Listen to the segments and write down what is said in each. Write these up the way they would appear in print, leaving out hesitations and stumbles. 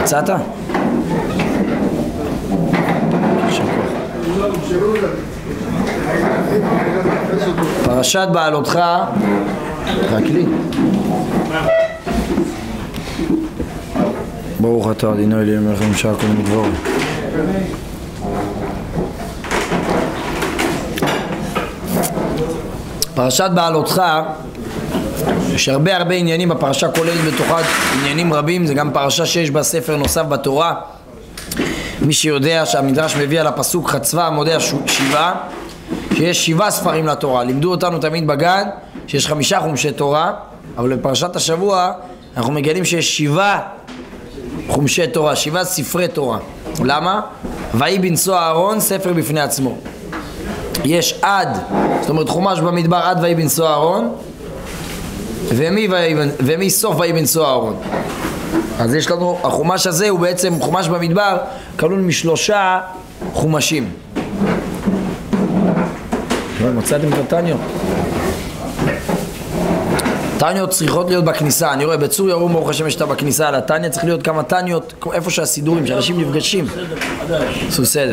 יצאת? פרשת בעלותך, רק לי. ברוך אתה אדוני אלוהינו מלך הממשלה כל מדבור. פרשת בעלותך, יש הרבה עניינים בפרשה, כוללת בתוכה עניינים רבים. זה גם פרשה שיש בה ספר נוסף בתורה. מי שיודע שהמדרש מביא על הפסוק חצבה מודה שבעה, שיש 7 ספרים לתורה. לימדו אותנו תמיד בגן שיש 5 חומשי תורה, אבל בפרשת השבוע אנחנו מגלים שיש 7 חומשי תורה, 7 ספרי תורה. למה? ויהי בנשוא אהרון ספר בפני עצמו. יש עד, זאת אומרת חומש במדבר עד ויהי בנשוא אהרון, ומי סוף ויהי בנשוא אהרון. אז יש לנו, החומש הזה הוא בעצם חומש במדבר, כלול מ3 חומשים. מצאתם את התניות? תניות צריכות להיות בכניסה. אני רואה בצור ירום ברוך השם שאתה בכניסה על התניה, צריך להיות כמה תניות איפה שהסידורים, שאנשים נפגשים. עשו סדר.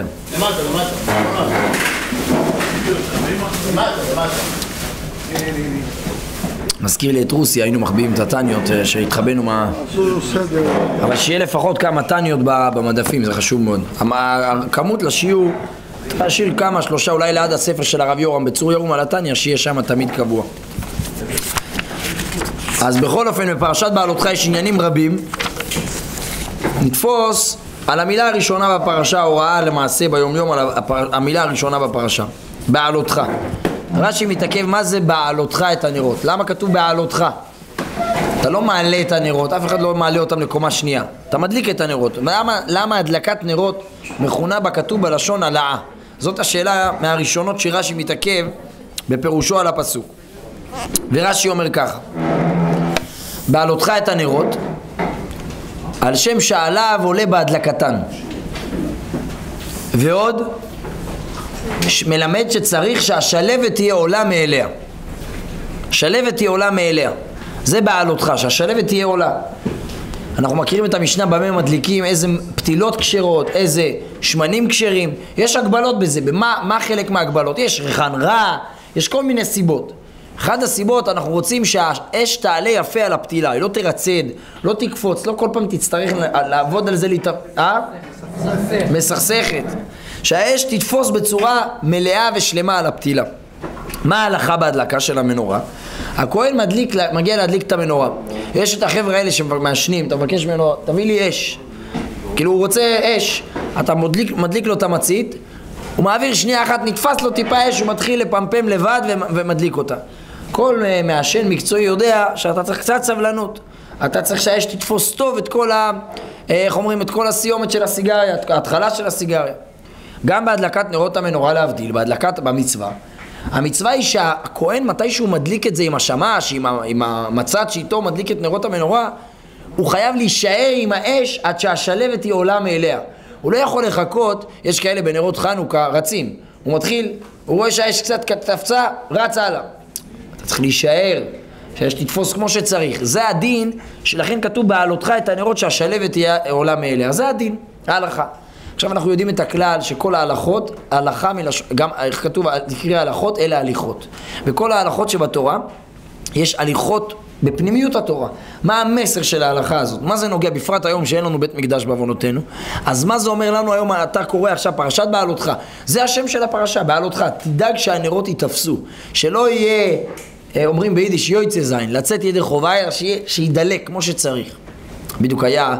מזכיר לי את רוסיה, היינו מחביאים את התניות שהתחבאנו מה... אבל שיהיה לפחות כמה תניות במדפים, זה חשוב מאוד. הכמות לשיעור, תשאיר כמה, 3 אולי ליד הספר של הרב יורם בצור ירום על התניה, שיהיה שם תמיד קבוע. אז בכל אופן בפרשת בעלותך יש עניינים רבים. נתפוס על המילה הראשונה בפרשה, הוראה למעשה ביום יום על המילה הראשונה בפרשה, בעלותך. רש"י מתעכב מה זה בעלותך את הנרות. למה כתוב בעלותך? אתה לא מעלה את הנרות, אף אחד לא מעלה אותם לקומה שנייה, אתה מדליק את הנרות. למה הדלקת נרות מכונה בכתוב בלשון העלאה? זאת השאלה מהראשונות שרש"י מתעכב בפירושו על הפסוק. ורש"י אומר ככה: בעלותך את הנרות על שם שעליו עולה בהדלקתן. ועוד מלמד שצריך שהשלבת תהיה עולה מאליה. שלבת תהיה עולה מאליה, זה בעלותך, שהשלבת תהיה עולה. אנחנו מכירים את המשנה במה מדליקים, איזה פתילות כשרות, איזה שמנים כשרים. יש הגבלות בזה. מה חלק מההגבלות? יש ריחן רע, יש כל מיני סיבות. אחד הסיבות, אנחנו רוצים שהאש תעלה יפה על הפתילה, היא לא תרצד, לא תקפוץ, לא כל פעם תצטרך לעבוד על זה, מסכסכת. שהאש תתפוס בצורה מלאה ושלמה על הפתילה. מה ההלכה בהדלקה של המנורה? הכהן מגיע להדליק את המנורה. יש את החבר'ה האלה שמעשנים, אתה מבקש ממנו, תביא לי אש. כאילו הוא רוצה אש, אתה מדליק לו את המצית, הוא מעביר שנייה אחת, נתפס לו טיפה אש, הוא מתחיל לפמפם לבד ומדליק אותה. כל מעשן מקצועי יודע שאתה צריך קצת סבלנות. אתה צריך שהאש תתפוס טוב את כל איך אומרים, את כל הסיומת של הסיגריה, ההתחלה של הסיגריה. גם בהדלקת נרות המנורה להבדיל, במצווה, המצווה היא שהכהן מתי שהוא מדליק את זה עם השמש, עם המצת שאיתו מדליק את נרות המנורה, הוא חייב להישאר עם האש עד שהשלבת היא עולה מאליה. הוא לא יכול לחכות, יש כאלה בנרות חנוכה רצים, הוא מתחיל, הוא רואה שהאש קצת תפצה, רץ הלאה. אתה צריך להישאר, שהאש תתפוס כמו שצריך. זה הדין, שלכן כתוב בעלותך את הנרות שהשלבת תהיה עולה מאליה. זה הדין, ההלכה. עכשיו אנחנו יודעים את הכלל שכל ההלכות, ההלכה גם איך כתוב, תקריא ההלכות, אלה הליכות. וכל ההלכות שבתורה, יש הליכות בפנימיות התורה. מה המסר של ההלכה הזאת? מה זה נוגע בפרט היום שאין לנו בית מקדש בעוונותינו? אז מה זה אומר לנו היום, אתה קורא עכשיו פרשת בעלותך? זה השם של הפרשה, בעלותך. תדאג שהנרות יתפסו, שלא יהיה, אומרים ביידיש, יויצא זין, לצאת ידי חובה, שידלק כמו שצריך. בדיוק היה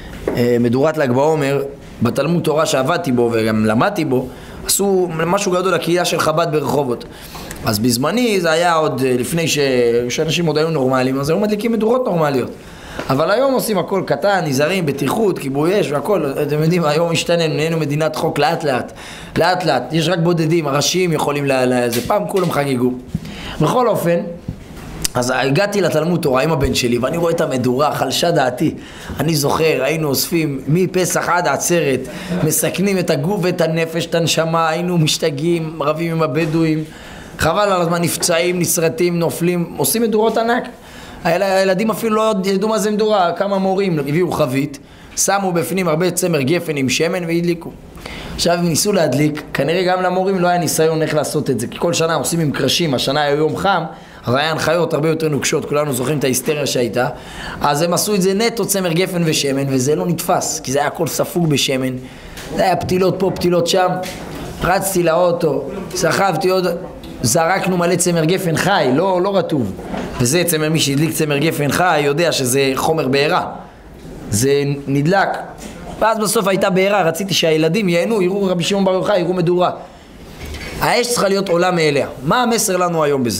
מדורת ל"ג בעומר, בתלמוד תורה שעבדתי בו וגם למדתי בו, עשו משהו גדול לקהילה של חב"ד ברחובות. אז בזמני זה היה עוד לפני שאנשים עוד היו נורמליים, אז היו מדליקים מדורות נורמליות. אבל היום עושים הכל קטן, נזהרים, בטיחות, כיבוי אש והכל. אתם יודעים, היום משתנה, נהיינו מדינת חוק לאט לאט. יש רק בודדים, הראשיים יכולים זה פעם כולם חגיגו. בכל אופן, אז הגעתי לתלמוד תורה עם הבן שלי, ואני רואה את המדורה, חלשה דעתי. אני זוכר, היינו אוספים מפסח עד העצרת, מסכנים את הגוף ואת הנפש, את הנשמה, היינו משתגעים, רבים עם הבדואים, חבל על הזמן, נפצעים, נסרטים, נופלים, עושים מדורות ענק. הילדים אפילו לא ידעו מה זה מדורה, כמה מורים הביאו חבית, שמו בפנים הרבה צמר גפן עם שמן והדליקו. עכשיו הם ניסו להדליק, כנראה גם למורים לא היה ניסיון איך לעשות את זה, כי כל שנה עושים עם קרשים, השנה היה יום חם, אז היה הנחיות הרבה יותר נוקשות, כולנו זוכרים את ההיסטריה שהייתה, אז הם עשו את זה נטו צמר גפן ושמן, וזה לא נתפס, כי זה היה הכל ספוג בשמן, זה היה פתילות פה, פתילות שם, רצתי לאוטו, סחבתי עוד, זרקנו מלא צמר גפן חי, לא רטוב, וזה צמר, מי שהדליק צמר גפן חי יודע שזה חומר בעירה, זה נדלק, ואז בסוף הייתה בעירה, רציתי שהילדים ייהנו, יראו רבי שמעון בר יוחאי, יראו מדורה. האש צריכה להיות עולה מאליה. מה המסר לנו היום בזה?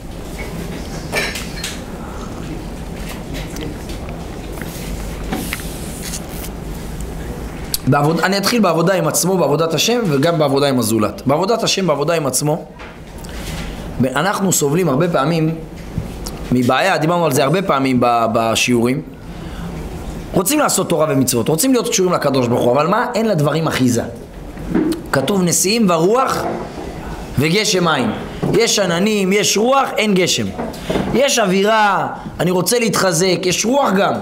אני אתחיל בעבודה עם עצמו, בעבודת השם, וגם בעבודה עם הזולת. בעבודת השם, בעבודה עם עצמו, אנחנו סובלים הרבה פעמים מבעיה, דיברנו על זה הרבה פעמים בשיעורים, רוצים לעשות תורה ומצוות, רוצים להיות קשורים לקדוש ברוך הוא, אבל מה? אין לדברים אחיזה. כתוב נשיאים ורוח וגשם מים. יש עננים, יש רוח, אין גשם. יש אווירה, אני רוצה להתחזק, יש רוח גם.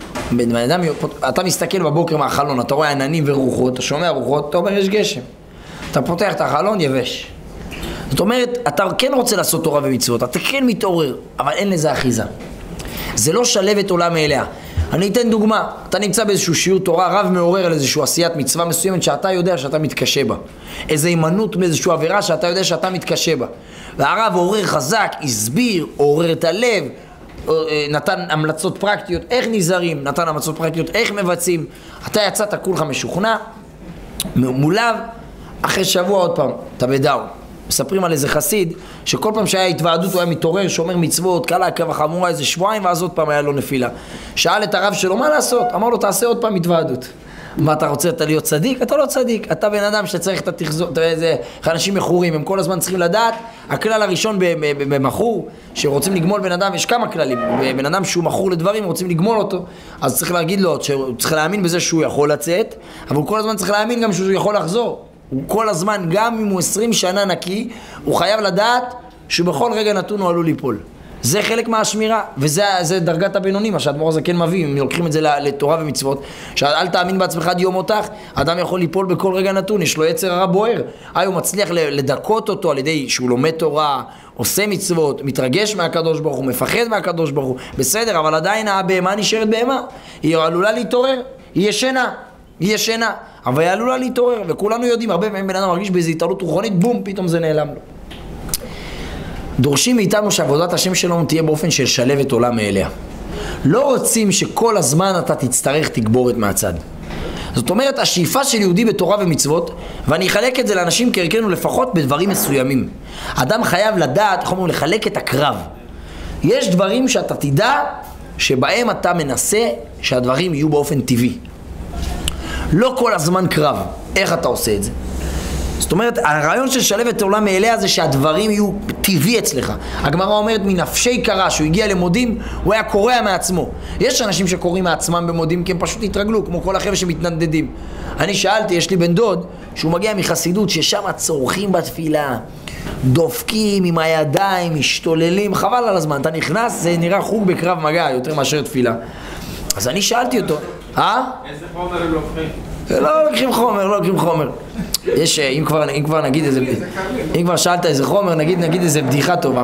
אתה מסתכל בבוקר מהחלון, אתה רואה עננים ורוחות, אתה שומע רוחות, אתה אומר יש גשם. אתה פותח את החלון, יבש. זאת אומרת, אתה כן רוצה לעשות תורה ומצוות, אתה כן מתעורר, אבל אין לזה אחיזה. זה לא שלבת עולה מאליה. אני אתן דוגמה, אתה נמצא באיזשהו שיעור תורה, רב מעורר על איזשהו עשיית מצווה מסוימת שאתה יודע שאתה מתקשה בה. איזו הימנעות מאיזשהו עבירה שאתה יודע שאתה מתקשה בה. והרב עורר חזק, הסביר, עורר את הלב, נתן המלצות פרקטיות, איך נזהרים, נתן המלצות פרקטיות, איך מבצעים. אתה יצאת כולך משוכנע, מולב, אחרי שבוע עוד פעם, אתה בדאון. מספרים על איזה חסיד, שכל פעם שהיה התוועדות הוא היה מתעורר, שומר מצוות, קלה עקב החמורה איזה שבועיים, ואז עוד פעם היה לו נפילה. שאל את הרב שלו, מה לעשות? אמר לו, תעשה עוד פעם התוועדות. מה אתה רוצה, אתה להיות צדיק? אתה לא צדיק, אתה בן אדם שצריך את התחזור, אנשים מכורים, הם כל הזמן צריכים לדעת, הכלל הראשון במכור, שרוצים לגמול בן אדם, יש כמה כללים, בן אדם שהוא מכור לדברים, רוצים לגמול אותו, אז צריך להגיד לו, צריך להאמין בזה שהוא יכול לצאת, אבל הוא כל הזמן צריך להאמין גם שהוא יכול לחזור. הוא כל הזמן, גם אם הוא 20 שנה נקי, הוא חייב לדעת שבכל רגע נתון הוא עלול ליפול. זה חלק מהשמירה, וזה דרגת הבינונים, מה שהאדמו"ר הזקן מביא, אם לוקחים את זה לתורה ומצוות, שאל תאמין בעצמך עד יום מותך, אדם יכול ליפול בכל רגע נתון, יש לו יצר הרע בוער, הוא מצליח לדכות אותו על ידי שהוא לומד תורה, עושה מצוות, מתרגש מהקדוש ברוך הוא, מפחד מהקדוש ברוך הוא, בסדר, אבל עדיין הבהמה נשארת בהמה, היא עלולה להתעורר, היא ישנה, אבל היא עלולה להתעורר, וכולנו יודעים, הרבה פעמים בן אדם מרגיש באיזו התעלות רוחנית, בום, פתאום זה נעלם לו. דורשים מאיתנו שעבודת השם שלנו תהיה באופן של שלבת עולה מאליה. לא רוצים שכל הזמן אתה תצטרך תגבורת מהצד. זאת אומרת, השאיפה של יהודי בתורה ומצוות, ואני אחלק את זה לאנשים כערכנו לפחות בדברים מסוימים. אדם חייב לדעת, איך אומרים, לחלק את הקרב. יש דברים שאתה תדע שבהם אתה מנסה שהדברים יהיו באופן טבעי. לא כל הזמן קרב. איך אתה עושה את זה? זאת אומרת, הרעיון של שלבת עולה מאליה זה שהדברים יהיו טבעי אצלך. הגמרא אומרת, מנפשי קרא, שהוא הגיע למודים, הוא היה קורע מעצמו. יש אנשים שקוראים מעצמם במודים כי הם פשוט התרגלו, כמו כל החבר'ה שמתנדדים. אני שאלתי, יש לי בן דוד, שהוא מגיע מחסידות, ששם צורכים בתפילה, דופקים עם הידיים, משתוללים, חבל על הזמן. אתה נכנס, זה נראה חוג בקרב מגע, יותר מאשר תפילה. אז אני שאלתי אותו, איזה חומר הם לוקחים? לא לוקחים חומר. יש, אם כבר נגיד איזה, אם כבר שאלת איזה חומר, נגיד איזה בדיחה טובה.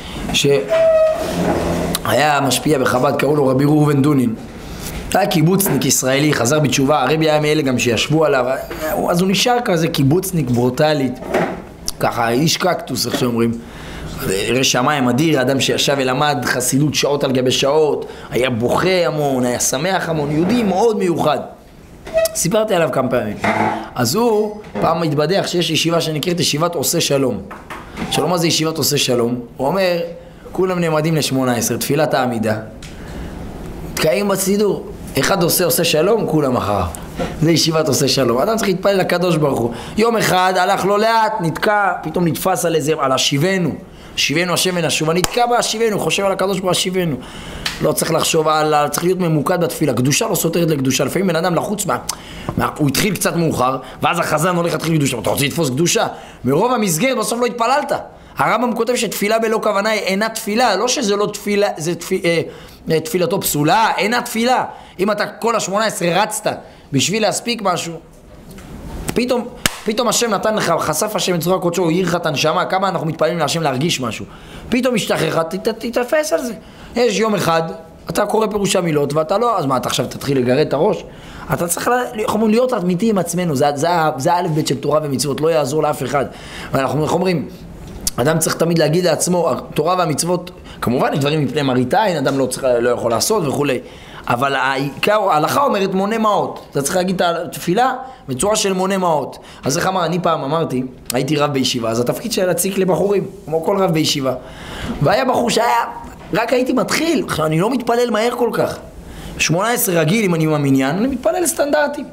שהיה משפיע בחב"ד, קראו לו רבי ראובן דונין. היה קיבוצניק ישראלי, חזר בתשובה, הרבי היה מאלה גם שישבו עליו, אז הוא נשאר כזה קיבוצניק ברוטלית. ככה, איש קקטוס, איך שאומרים. ירא שמיים אדיר, אדם שישב ולמד חסידות שעות על גבי שעות, היה בוכה המון, היה שמח המון, יהודי מאוד מיוחד. סיפרתי עליו כמה פעמים. אז הוא פעם התבדח שיש ישיבה שנקראת ישיבת עושה שלום. שלום, מה זה ישיבת עושה שלום? הוא אומר, כולם נעמדים ל-18, תפילת העמידה. תקעים בסידור. אחד עושה שלום, כולם אחריו. זה ישיבת עושה שלום. אדם צריך להתפלל לקדוש ברוך הוא. יום אחד הלך לו לאט, נתקע, פתאום נתפס על איזה, על השיבנו. שיבנו השם ונשובה, נתקע בהשיבנו, חושב על הקדוש ברוך הוא השיבנו. לא צריך לחשוב על, צריך להיות ממוקד בתפילה. קדושה לא סותרת לקדושה. לפעמים בן אדם לחוץ הוא התחיל קצת מאוחר, ואז החזן הולך להתחיל קדושה. אתה רוצה לתפוס קדושה? מרוב המסגרת בסוף לא התפללת. הרמב"ם כותב שתפילה בלא כוונה אינה תפילה, לא שזה לא תפילה, תפילתו פסולה, אין התפילה. אם אתה כל ה-18 רצת בשביל להספיק משהו, פתאום השם נתן לך, חשף השם את זרוע קודשו, הוא העיר לך את הנשמה, כמה אנחנו מתפללים להשם להרגיש משהו. פתאום משתחרר לך, תתפס על זה. יש יום אחד, אתה קורא פירוש המילות ואתה לא, אז מה, אתה עכשיו תתחיל לגרד את הראש? אתה צריך להיות אמיתי עם עצמנו, זה האלף בית של תורה ומצוות, לא יעזור לאף אחד. ואנחנו אומרים, אדם צריך תמיד להגיד לעצמו, התורה והמצוות, כמובן יש דברים מפני מראית עין, אדם לא יכול לעשות וכולי. אבל ההלכה אומרת מונה מעות, אתה צריך להגיד את התפילה בצורה של מונה מעות. אז איך אמר, אני פעם אמרתי, הייתי רב בישיבה, אז התפקיד שהיה להציק לבחורים, כמו כל רב בישיבה. והיה בחור שהיה, רק הייתי מתחיל, אני לא מתפלל מהר כל כך. 18 רגיל אם אני במניין, אני מתפלל סטנדרטי.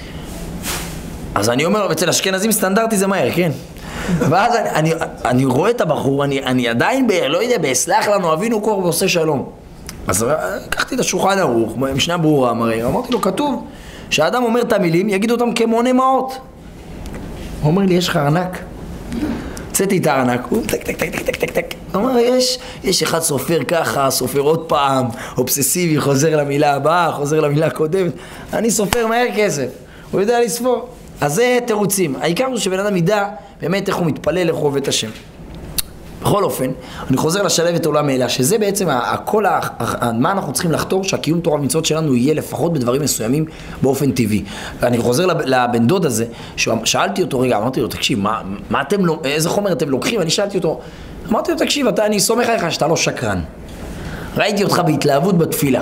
אז אני אומר, אצל אשכנזים סטנדרטי זה מהר, כן? ואז אני רואה את הבחור, אני עדיין, לא יודע, בסלח לנו, אבינו קור ועושה שלום. אז לקחתי את השולחן ערוך, משנה ברורה, אמרתי לו, כתוב שהאדם אומר את המילים, יגיד אותם כמונה מעות. הוא אומר לי, יש לך ארנק? צאתי את הארנק, הוא טק טק טק טק טק טק. הוא אומר, יש אחד סופר ככה, סופר עוד פעם, אובססיבי, חוזר למילה הבאה, חוזר למילה הקודמת. אני סופר מהר כסף, הוא יודע לספור. אז זה תירוצים. העיקר הוא שבן אדם ידע באמת איך הוא מתפלל, איך הוא עובד את השם. בכל אופן, אני חוזר לשלב את עולם האלה, שזה בעצם מה אנחנו צריכים לחתור, שהקיום תורה ומצוות שלנו יהיה לפחות בדברים מסוימים באופן טבעי. ואני חוזר לבן דוד הזה, שאלתי אותו, רגע, אמרתי לו, תקשיב, איזה חומר אתם לוקחים? אני שאלתי אותו, אמרתי לו, תקשיב, אני סומך עליך שאתה לא שקרן. ראיתי אותך בהתלהבות בתפילה.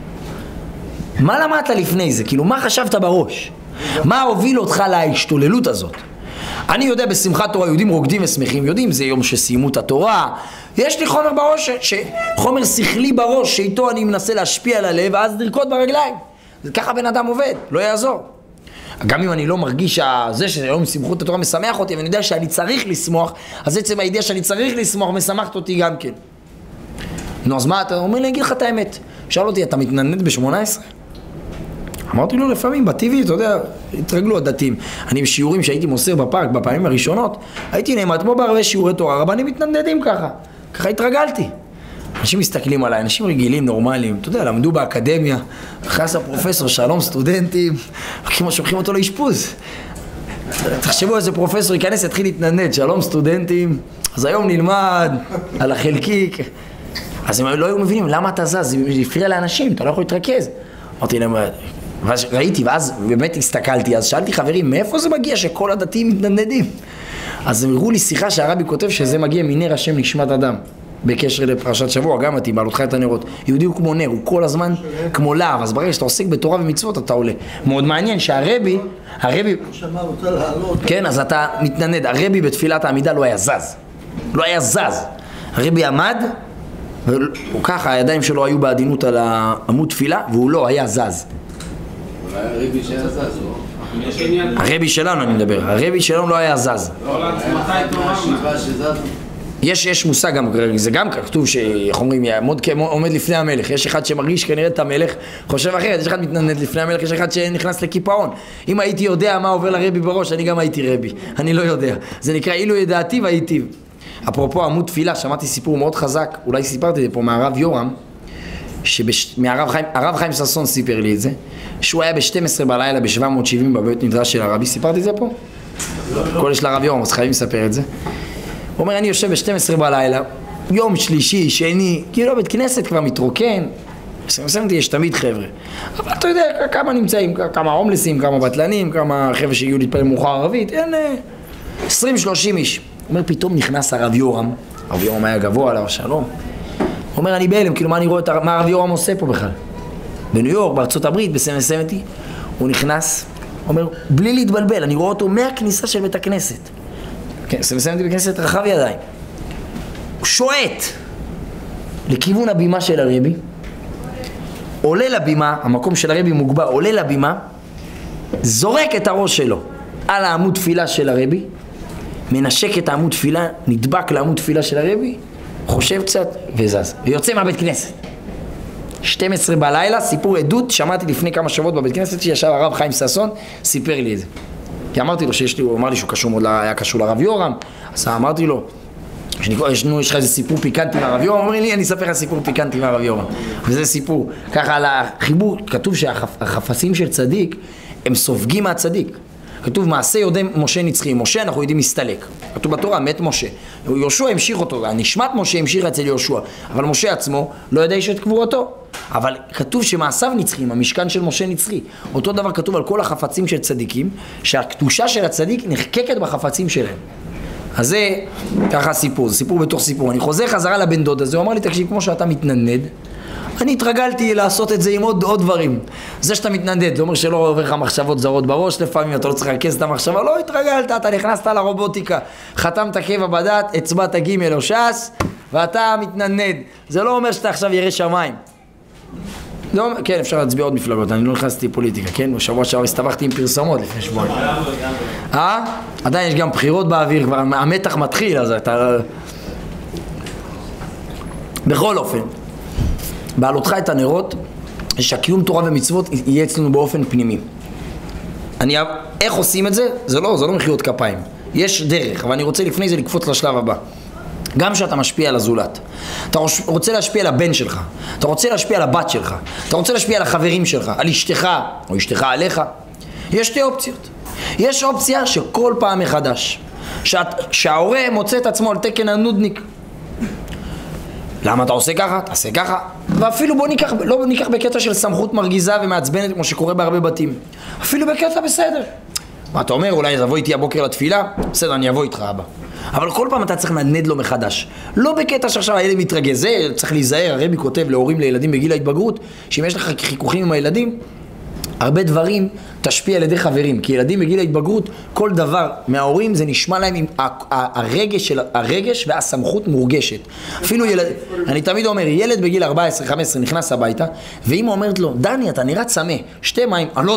מה למדת לפני זה? כאילו, מה חשבת בראש? מה הוביל אותך להשתוללות הזאת? אני יודע בשמחת תורה, יהודים רוקדים ושמחים, יודעים, זה יום שסיימו את התורה. יש לי חומר בראש, חומר שכלי בראש, שאיתו אני מנסה להשפיע על הלב, ואז לרקוד ברגליים. ככה בן אדם עובד, לא יעזור. גם אם אני לא מרגיש שזה שהיום שמחות התורה משמח אותי, ואני יודע שאני צריך לשמוח, אז עצם הידיעה שאני צריך לשמוח משמחת אותי גם כן. נו, אז מה אתה אומר לי, אגיד לך את האמת. שאל אותי, אתה מתנדנד ב-18? אמרתי לו, לפעמים, בטבעי, אתה יודע, התרגלו הדתיים. אני בשיעורים שהייתי מוסר בפארק בפעמים הראשונות, הייתי נעמד כמו בהרבה שיעורי תורה, רבנים מתנדנדים ככה. ככה התרגלתי. אנשים מסתכלים עליי, אנשים רגילים, נורמליים, אתה יודע, למדו באקדמיה, נכנס הפרופסור, שלום סטודנטים, כמו שולחים אותו לאשפוז. תחשבו איזה פרופסור ייכנס, יתחיל להתנדנד, שלום סטודנטים, אז היום נלמד על החלקיק. אז הם לא היו מבינים, למה אתה זז? זה הפריע לאנשים, אתה לא יכול להתרכז. אמרתי להם, ואז ראיתי, ואז באמת הסתכלתי, אז שאלתי חברים, מאיפה זה מגיע שכל הדתיים מתנדנדים? אז הם הראו לי שיחה שהרבי כותב שזה מגיע מנר השם נשמת אדם, בקשר לפרשת שבוע, גם מתאים, בעלותך את הנרות. יהודי הוא כמו נר, הוא כל הזמן כמו להב, אז ברגע שאתה עוסק בתורה ומצוות אתה עולה. מאוד מעניין שהרבי, כן, אז אתה מתנדנד, הרבי בתפילת העמידה לא היה זז, לא היה זז. הרבי עמד, וככה הידיים שלו היו בעדינות על עמוד תפילה, והוא לא היה זז. הרבי שהיה זז, הרבי שלנו אני מדבר, הרבי שלנו לא היה זז. יש מושג גם, זה גם כתוב שאיך אומרים, עומד לפני המלך, יש אחד שמרגיש כנראה את המלך, חושב אחרת, יש אחד מתנדנד לפני המלך, יש אחד שנכנס לקיפאון. אם הייתי יודע מה עובר לרבי בראש, אני גם הייתי רבי, אני לא יודע. זה נקרא אילו ידעתי והייתי. אפרופו עמוד תפילה, שמעתי סיפור מאוד חזק, אולי סיפרתי את זה פה מהרב יורם, הרב חיים ששון סיפר לי את זה, שהוא היה ב-12 בלילה ב-770 בבית מדרש של הרבי, סיפרתי את זה פה? כל יש לרב יורם, אז חייבים לספר את זה. הוא אומר, אני יושב ב-12 בלילה, יום שלישי, שני, כאילו בית כנסת כבר מתרוקן, בסמסמתי יש תמיד חבר'ה, אבל אתה יודע כמה נמצאים, כמה הומלסים, כמה בטלנים, כמה חבר'ה שהגיעו להתפלל מאוחר ערבית, אין 20-30 איש. הוא אומר, פתאום נכנס הרב יורם, הרב יורם היה גבוה עליו שלום. הוא אומר, אני בהלם, כאילו מה אני רואה, מה הרב יורם עושה פה בכלל? בניו יורק, בארצות הברית, בסמסמתי, הוא נכנס, הוא אומר, בלי להתבלבל, אני רואה אותו מהכניסה של בית הכנסת. כן, סמסמתי בכנסת רחב ידיים. הוא שועט לכיוון הבימה של הרבי, עולה לבימה, המקום של הרבי מוגבר, עולה לבימה, זורק את הראש שלו על העמוד תפילה של הרבי, מנשק את העמוד תפילה, נדבק לעמוד תפילה של הרבי, חושב קצת וזז, ויוצא מהבית כנסת. 12 בלילה, סיפור עדות, שמעתי לפני כמה שבועות בבית כנסת שישב הרב חיים ששון, סיפר לי את זה. כי אמרתי לו שיש לי, הוא אמר לי שהוא קשור מאוד, היה קשור לרב יורם, אז אמרתי לו, יש לך איזה סיפור פיקנטי מהרב יורם, אומרים לי אני אספר לך סיפור פיקנטי מהרב יורם, וזה סיפור, ככה על החיבור, כתוב שהחפצים של צדיק הם סופגים מהצדיק, כתוב מעשה יודעי משה נצחי, משה אנחנו יודעים מסתלק, כתוב בתורה מת משה, יהושע המשיך אותו, נשמת משה המשיך אצל יהושע, אבל משה עצמו לא ידע איש את קבורתו, אבל כתוב שמעשיו נצחים, המשכן של משה נצחי, אותו דבר כתוב על כל החפצים של צדיקים, שהקדושה של הצדיק נחקקת בחפצים שלהם. אז זה ככה סיפור, זה סיפור בתוך סיפור. אני חוזר חזרה לבן דוד הזה, הוא אמר לי, תקשיב, כמו שאתה מתנדנד, אני התרגלתי לעשות את זה עם עוד דברים. זה שאתה מתנדנד, זה אומר שלא עובר לך מחשבות זרות בראש, לפעמים אתה לא צריך לרכז את המחשבה, לא התרגלת, אתה נכנסת לרובוטיקה, חתמת קבע בדת, הצבעת ג' או ש"ס, ואתה מתנדנד. זה לא אומר שאתה עכשיו ירא שמיים. לא, כן, אפשר להצביע עוד מפלגות, אני לא נכנסתי פוליטיקה, כן? בשבוע שעבר הסתבכתי עם פרסומות לפני שבועיים. עדיין יש גם בחירות באוויר, כבר המתח מתחיל, אז אתה... בכל אופן, בעלותך את הנרות, שהקיום תורה ומצוות יהיה אצלנו באופן פנימי. איך עושים את זה? זה לא מחיאות כפיים. יש דרך, אבל אני רוצה לפני זה לקפוץ לשלב הבא. גם שאתה משפיע על הזולת, אתה רוצה להשפיע על הבן שלך, אתה רוצה להשפיע על הבת שלך, אתה רוצה להשפיע על החברים שלך, על אשתך או אשתך עליך, יש שתי אופציות. יש אופציה שכל פעם מחדש, שההורה מוצא את עצמו על תקן הנודניק. למה אתה עושה ככה? תעשה ככה. ואפילו לא ניקח בקטע של סמכות מרגיזה ומעצבנת כמו שקורה בהרבה בתים, אפילו בקטע בסדר. מה אתה אומר? אולי תבוא איתי הבוקר לתפילה? בסדר, אני אבוא איתך אבא. אבל כל פעם אתה צריך לנדנד לו מחדש. לא בקטע שעכשיו הילד מתרגז, זה צריך להיזהר. הרבי כותב להורים לילדים בגיל ההתבגרות, שאם יש לך חיכוכים עם הילדים, הרבה דברים תשפיע על ידי חברים, כי ילדים בגיל ההתבגרות, כל דבר מההורים זה נשמע להם עם הרגש והסמכות מורגשת. אפילו ילד, אני תמיד אומר, ילד בגיל 14-15 נכנס הביתה, ואמא אומרת לו, דני, אתה נראה צמא, שתי מים. אני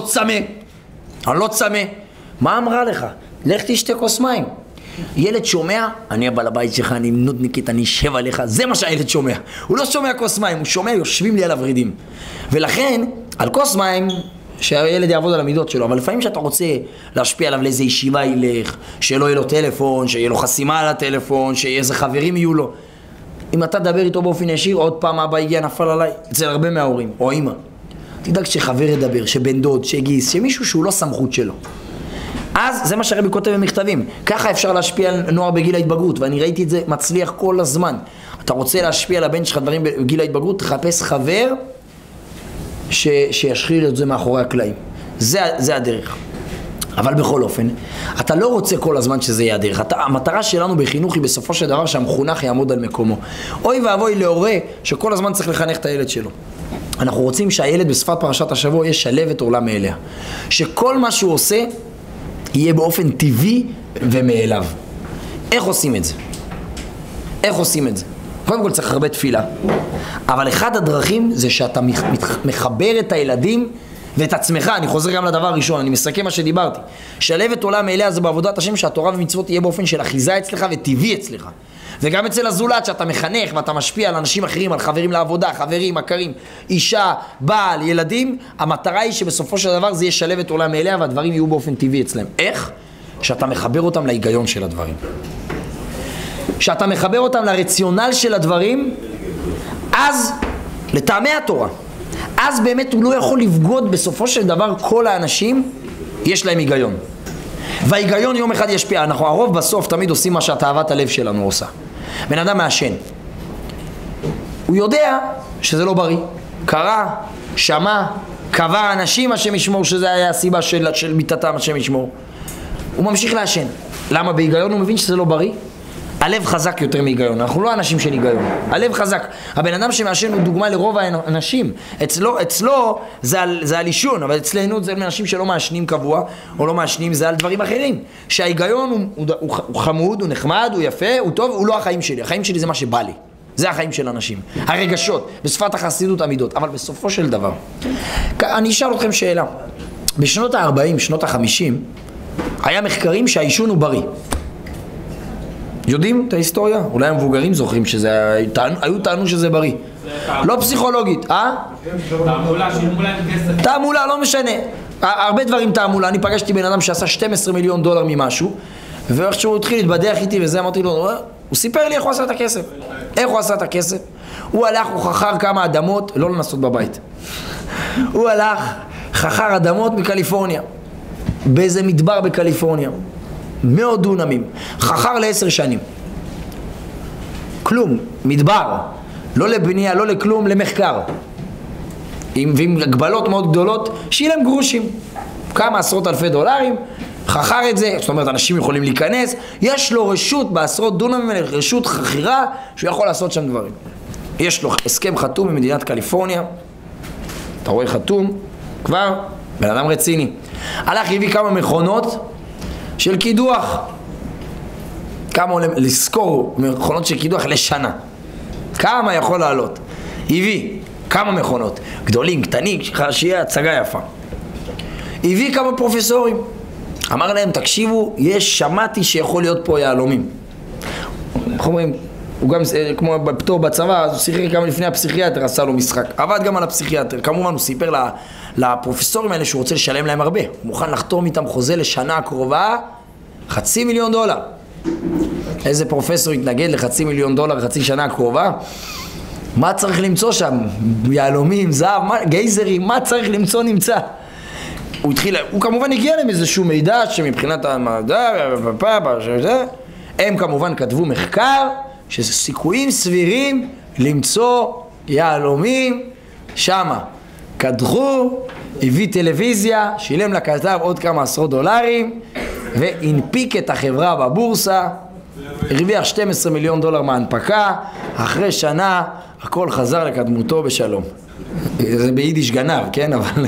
לא צמא. מה אמרה לך? לך תשתה כוס מים. ילד שומע, אני הבעל הבית שלך, אני נודניקית, אני אשב עליך, זה מה שהילד שומע. הוא לא שומע כוס מים, הוא שומע, יושבים לי על הורידים. ולכן, על כוס מים, שהילד יעבוד על המידות שלו, אבל לפעמים שאתה רוצה להשפיע עליו לאיזה ישיבה ילך, שלא יהיה לו טלפון, שיהיה לו חסימה על הטלפון, שאיזה חברים יהיו לו. אם אתה תדבר איתו באופן ישיר, עוד פעם אבא הגיע נפל עליי, אצל הרבה מההורים, או אמא. תדאג שחבר ידבר, שבן דוד, שגיס, שמישהו שהוא לא סמכות שלו. אז זה מה שהרבי כותב במכתבים, ככה אפשר להשפיע על נוער בגיל ההתבגרות, ואני ראיתי את זה מצליח כל הזמן. אתה רוצה להשפיע על הבן שלך דברים בגיל ההתבגרות, תחפש חבר שישחיר את זה מאחורי הקלעים. זה הדרך. אבל בכל אופן, אתה לא רוצה כל הזמן שזה יהיה הדרך. המטרה שלנו בחינוך היא בסופו של דבר שהמחונך יעמוד על מקומו. אוי ואבוי להורה שכל הזמן צריך לחנך את הילד שלו. אנחנו רוצים שהילד בשפת פרשת השבוע יהיה שלבת עולה מאליה. שכל מה שהוא עושה יהיה באופן טבעי ומאליו. איך עושים את זה? קודם כל צריך הרבה תפילה. אבל אחד הדרכים זה שאתה מחבר את הילדים ואת עצמך. אני חוזר גם לדבר הראשון, אני מסכם מה שדיברתי. שלבת עולה מאליה זה בעבודת השם שהתורה ומצוות תהיה באופן של אחיזה אצלך וטבעי אצלך. וגם אצל הזולת שאתה מחנך ואתה משפיע על אנשים אחרים, על חברים לעבודה, חברים, מכרים, אישה, בעל, ילדים, המטרה היא שבסופו של דבר זה יהיה שלבת עולה מאליה והדברים יהיו באופן טבעי אצלם. איך? שאתה מחבר אותם להיגיון של הדברים. שאתה מחבר אותם לרציונל של הדברים, אז לטעמי התורה. אז באמת הוא לא יכול לבגוד בסופו של דבר כל האנשים יש להם היגיון. וההיגיון יום אחד ישפיע. אנחנו הרוב בסוף תמיד עושים מה שהתאוות הלב שלנו עושה. בן אדם מעשן. הוא יודע שזה לא בריא. קרא, שמע, קבע אנשים השם ישמור שזה היה הסיבה של מיתתם השם ישמור. הוא ממשיך לעשן. למה? בהיגיון הוא מבין שזה לא בריא. הלב חזק יותר מהיגיון, אנחנו לא אנשים של היגיון, הלב חזק. הבן אדם שמעשן הוא דוגמה לרוב האנשים, אצלו זה על אישון, אבל אצלנו זה אנשים שלא מעשנים קבוע, או לא מעשנים זה על דברים אחרים, שההיגיון הוא חמוד, הוא נחמד, הוא יפה, הוא טוב, הוא לא החיים שלי, החיים שלי זה מה שבא לי, זה החיים של אנשים, הרגשות, בשפת החסידות המידות, אבל בסופו של דבר, אני אשאל אתכם שאלה, בשנות ה-40, שנות ה-50, היה מחקרים שהאישון הוא בריא. יודעים את ההיסטוריה? אולי המבוגרים זוכרים שזה, היו טענו שזה בריא. לא פסיכולוגית, תעמולה, שילמו להם כסף. תעמולה, לא משנה. הרבה דברים תעמולה. אני פגשתי בן אדם שעשה $12 מיליון ממשהו, ואיך שהוא התחיל להתבדח איתי וזה, אמרתי לו, הוא סיפר לי איך הוא עשה את הכסף. איך הוא עשה את הכסף? הוא הלך, הוא חכר כמה אדמות, לא לנסות בבית. הוא הלך, חכר אדמות מקליפורניה. באיזה מדבר בקליפורניה. 100 דונמים. חכר ל10 שנים. כלום, מדבר. לא לבנייה, לא לכלום, למחקר. ועם הגבלות מאוד גדולות, שילם גרושים. כמה עשרות אלפי דולרים, חכר את זה, זאת אומרת, אנשים יכולים להיכנס, יש לו רשות בעשרות דונמים, רשות חכירה, שהוא יכול לעשות שם דברים. יש לו הסכם חתום במדינת קליפורניה, אתה רואה חתום, כבר, בן אדם רציני. הלך הביא כמה מכונות של קידוח. כמה עולה לזכור מכונות של קידוח לשנה. כמה יכול לעלות? הביא כמה מכונות, גדולים, קטנים, שיהיה הצגה יפה. הביא כמה פרופסורים. אמר להם, תקשיבו, שמעתי שיכול להיות פה יהלומים. איך אומרים? הוא גם, כמו בפטור בצבא, אז הוא שיחק גם לפני הפסיכיאטר, עשה לו משחק. עבד גם על הפסיכיאטר. כמובן, הוא סיפר לפרופסורים האלה שהוא רוצה לשלם להם הרבה. הוא מוכן לחתום איתם חוזה לשנה הקרובה, $500,000. איזה פרופסור יתנגד $500,000 חצי שנה הקרובה? מה צריך למצוא שם? יהלומים, זהב, גייזרים, מה צריך למצוא נמצא? הוא כמובן הגיע להם איזשהו מידע שמבחינת המדע, הם כמובן כתבו מחקר שזה סיכויים סבירים למצוא יהלומים שמה. קדחו, הביא טלוויזיה, שילם לכתב עוד כמה עשרות דולרים והנפיק את החברה בבורסה, הרוויח $12 מיליון מהנפקה, אחרי שנה הכל חזר לקדמותו בשלום. זה ביידיש גנב, כן? אבל...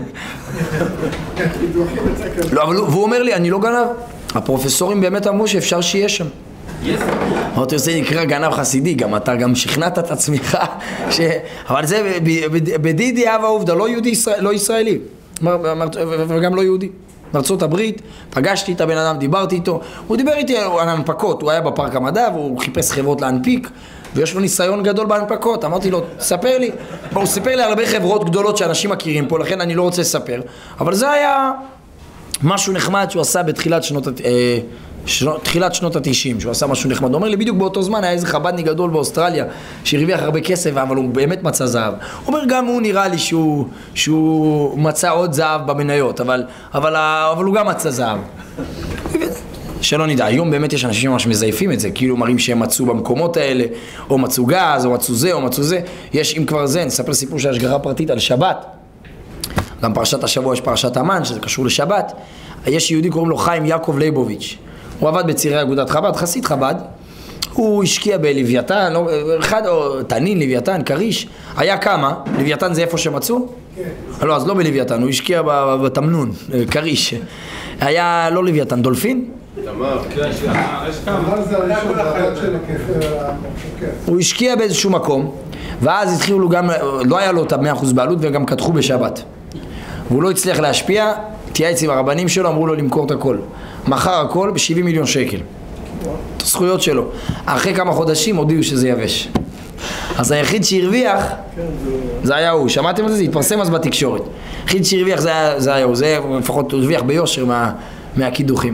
לא, והוא אומר לי, אני לא גנב. הפרופסורים באמת אמרו שאפשר שיהיה שם. אמרתי, זה נקרא גנב חסידי, גם אתה גם שכנעת את עצמך, אבל זה בדידי אהבה עובדה, לא ישראלי, וגם לא יהודי. בארצות הברית, פגשתי את הבן אדם, דיברתי איתו, הוא דיבר איתי על ההנפקות, הוא היה בפארק המדע, והוא חיפש חברות להנפיק, ויש לו ניסיון גדול בהנפקות. אמרתי לו, ספר לי. הוא סיפר לי על הרבה חברות גדולות שאנשים מכירים פה, לכן אני לא רוצה לספר, אבל זה היה משהו נחמד שהוא עשה בתחילת שנות ה-90, שהוא עשה משהו נחמד. הוא אומר לי, בדיוק באותו זמן היה איזה חבדניק גדול באוסטרליה שהרוויח הרבה כסף, אבל הוא באמת מצא זהב. הוא אומר, גם הוא נראה לי שהוא מצא עוד זהב במניות, אבל הוא גם מצא זהב. שלא נדע, היום באמת יש אנשים ממש מזייפים את זה, כאילו מראים שהם מצאו במקומות האלה, או מצאו גז, או מצאו זה, או מצאו זה. יש, אם כבר זה, נספר סיפור של השגחה פרטית על שבת. גם פרשת השבוע יש פרשת המן, שזה קשור לשבת. יש יהודי קוראים לו חיים יעקב ליבוביץ'. הוא עבד בצירי אגודת חב"ד, חסיד חב"ד. הוא השקיע בלוויתן, אחד או תנין, לוויתן, קריש. היה כמה, לוויתן זה איפה שמצאו? כן. לא, אז לא בלוויתן, הוא השקיע בתמנון, קריש. היה לא לוויתן, דולפין? תמר, כן, תמר זה הראשון באחד של הכפר. הוא השקיע באיזשהו מקום, ואז התחילו לו גם, לא היה לו את 100% בעלות, וגם קדחו בשבת. והוא לא הצליח להשפיע, תייעץ עם הרבנים שלו, אמרו לו למכור את הכל. מכר הכל ב$70 מיליון. את הזכויות שלו. אחרי כמה חודשים הודיעו שזה יבש. אז היחיד שהרוויח, זה היה הוא. שמעתם על זה? זה התפרסם אז בתקשורת. היחיד שהרוויח זה היה הוא. זה לפחות הרוויח ביושר מהקידוחים.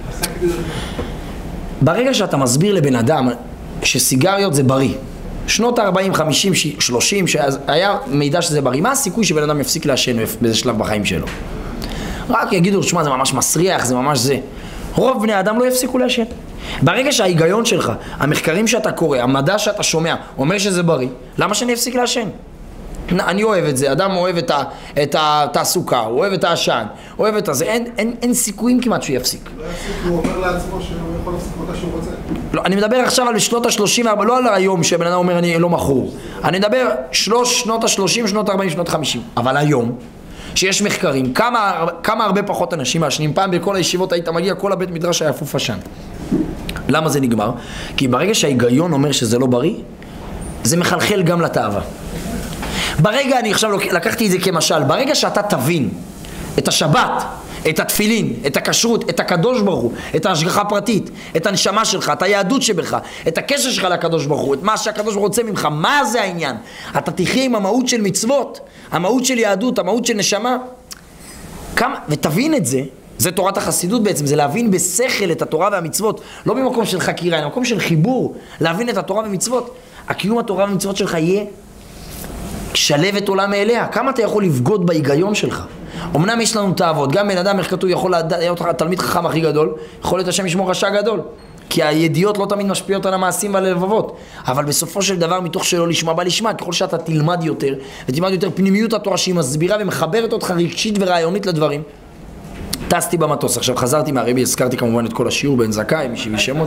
ברגע שאתה מסביר לבן אדם שסיגריות זה בריא, שנות ה-40, 50, 30, שהיה מידע שזה בריא, מה הסיכוי שבן אדם יפסיק לעשן באיזה שלב בחיים שלו? רק יגידו, שמה, זה ממש מסריח, זה ממש זה. רוב בני האדם לא יפסיקו לעשן. ברגע שההיגיון שלך, המחקרים שאתה קורא, המדע שאתה שומע, אומר שזה בריא, למה שאני אפסיק לעשן? אני אוהב את זה, אדם אוהב את התעסוקה, הוא אוהב את העשן, אוהב את זה, אין סיכויים כמעט שהוא יפסיק. לא יפסיק, הוא אומר לעצמו שהוא יכול להפסיק אותה שהוא רוצה. לא, אני מדבר עכשיו על שנות ה-30, לא על היום שבן אדם אומר אני לא מכור. אני מדבר שנות ה-30, שנות ה-40, שנות ה-50. אבל היום, שיש מחקרים, כמה הרבה פחות אנשים מעשנים. פעם בכל הישיבות היית מגיע, כל הבית מדרש היה אפוף עשן. למה זה נגמר? כי ברגע שההיגיון אומר שזה לא בריא, זה מחלחל גם לתאווה. ברגע, אני עכשיו לקחתי את זה כמשל, ברגע שאתה תבין את השבת, את התפילין, את הכשרות, את הקדוש ברוך הוא, את ההשגחה פרטית, את הנשמה שלך, את היהדות שבך, את הקשר שלך לקדוש ברוך הוא, את מה שהקדוש ברוך הוא רוצה ממך, מה זה העניין? אתה תחיה עם המהות של מצוות, המהות של יהדות, המהות של נשמה, ותבין את זה, זה תורת החסידות בעצם, זה להבין בשכל את התורה והמצוות, לא במקום של חקירה, אלא במקום של חיבור, להבין את התורה ומצוות. הקיום התורה ומצוות שלך יהיה שלבת עולה מאליה. כמה אתה יכול לבגוד בהיגיון שלך? אמנם יש לנו תאוות, גם בן אדם, איך כתוב, יכול להיות התלמיד חכם הכי גדול, יכול להיות השם ישמור רשע גדול, כי הידיעות לא תמיד משפיעות על המעשים ועל הלבבות, אבל בסופו של דבר מתוך שלא לשמה בא לשמה, ככל שאתה תלמד יותר, ותלמד יותר פנימיות התורה שהיא מסבירה ומחברת אותך רגשית ורעיונית לדברים. טסתי במטוס, עכשיו חזרתי מהרבי, הזכרתי כמובן את כל השיעור בן זכאי, משבעי שמות.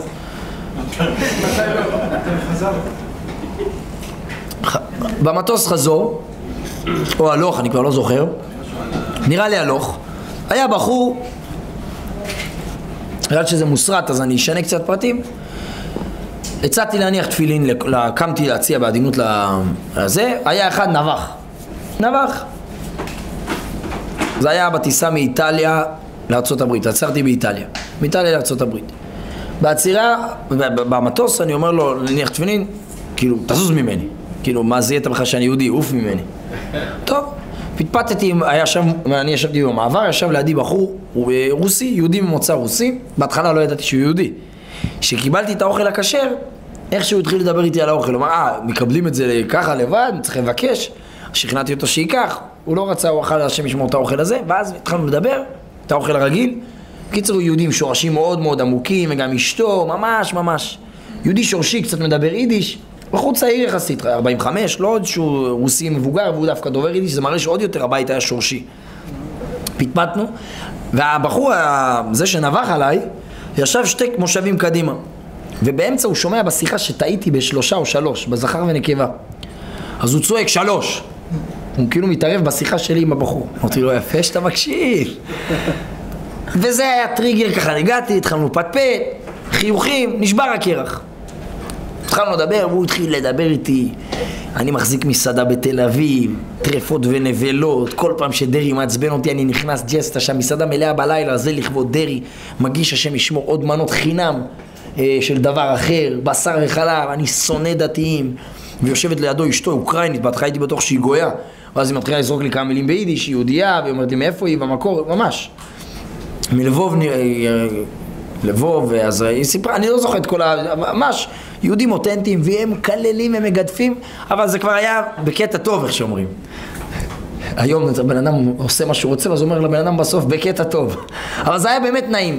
במטוס חזור, או הלוך, אני כבר לא זוכר, נראה לי הלוך, היה בחור, ראית שזה מוסרט אז אני אשנה קצת פרטים, הצעתי להניח תפילין, קמתי להציע בעדינות לזה, היה אחד נבח, זה היה בטיסה מאיטליה לארצות הברית, עצרתי באיטליה, מאיטליה לארצות הברית. בעצירה, במטוס אני אומר לו להניח תפילין, כאילו תזוז ממני, כאילו מה זה יהיה לך שאני יהודי, עוף ממני. טוב, פתפתתי, אני ישבתי במעבר, ישב לידי בחור רוסי, יהודי ממוצא רוסי, בהתחלה לא ידעתי שהוא יהודי. כשקיבלתי את האוכל הכשר, איך שהוא התחיל לדבר איתי על האוכל, הוא אמר, מקבלים את זה ככה לבד, צריך לבקש, שכנעתי אותו שיקח, הוא לא רצה, הוא אכל השם ישמור את האוכל הזה, ואז התחלנו לדבר, את האוכל הרגיל. קיצור, יהודים שורשים מאוד מאוד עמוקים, וגם אשתו, ממש. יהודי שורשי, קצת מדבר יידיש, בחור צעיר יחסית, 45, לא עוד שהוא רוסי מבוגר, והוא דווקא דובר יידיש, זה מראה שעוד יותר הבית היה שורשי. פתפתנו, והבחור הזה שנבח עליי, ישב שתי מושבים קדימה, ובאמצע הוא שומע בשיחה שטעיתי בשלושה או שלוש, בזכר ונקבה. אז הוא צועק 3. הוא כאילו מתערב בשיחה שלי עם הבחור. אמרתי לו, יפה שאתה מקשיב. וזה היה טריגר, ככה הגעתי, התחלנו פטפט, חיוכים, נשבר הקרח. התחלנו לדבר, והוא התחיל לדבר איתי. אני מחזיק מסעדה בתל אביב, טרפות ונבלות, כל פעם שדרי מעצבן אותי אני נכנס ג'סטה שם, מסעדה מלאה בלילה, זה לכבוד דרי, מגיש השם ישמור עוד מנות חינם של דבר אחר, בשר וחלב, אני שונא דתיים. ויושבת לידו אשתו אוקראינית, בהתחלה הייתי בטוח שהיא גויה, ואז היא מתחילה לזרוק לי כמה מילים ביידיש, היא יהודייה, והיא אומרת לי מאיפה היא במקור, ממש. לבוב, אז היא סיפרה, אני לא זוכר את כל ממש, יהודים אותנטיים, והם כללים ומגדפים, אבל זה כבר היה בקטע טוב, איך שאומרים. היום בן אדם עושה מה שהוא רוצה, אז הוא אומר לבן אדם בסוף בקטע טוב. אבל זה היה באמת נעים.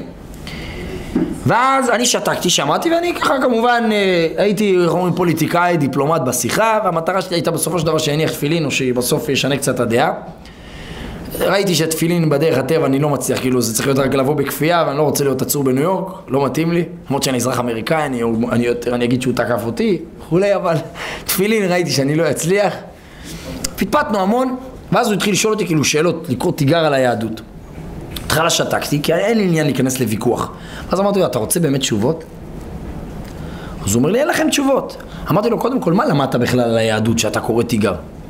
ואז אני שתקתי, שמעתי, ואני ככה כמובן הייתי פוליטיקאי, דיפלומט בשיחה, והמטרה שלי הייתה בסופו של דבר שאניח תפילין, או שבסוף ישנה קצת הדעה. ראיתי שתפילין בדרך הטבע אני לא מצליח, כאילו זה צריך להיות רק לבוא בכפייה, ואני לא רוצה להיות עצור בניו יורק, לא מתאים לי. למרות שאני אזרח אמריקאי, אני אגיד שהוא תקף אותי, וכולי, אבל תפילין ראיתי שאני לא אצליח. פטפטנו המון, ואז הוא התחיל לשאול אותי כאילו שאלות, לקרוא תיגר על היהדות. התחלה שתקתי, כי אין לי עניין להיכנס לוויכוח. אז אמרתי לו, אתה רוצה באמת תשובות? אז הוא אומר לי, אין לכם תשובות. אמרתי לו, קודם כל, מה למדת בכלל על היהדות שאתה קורא תיגר?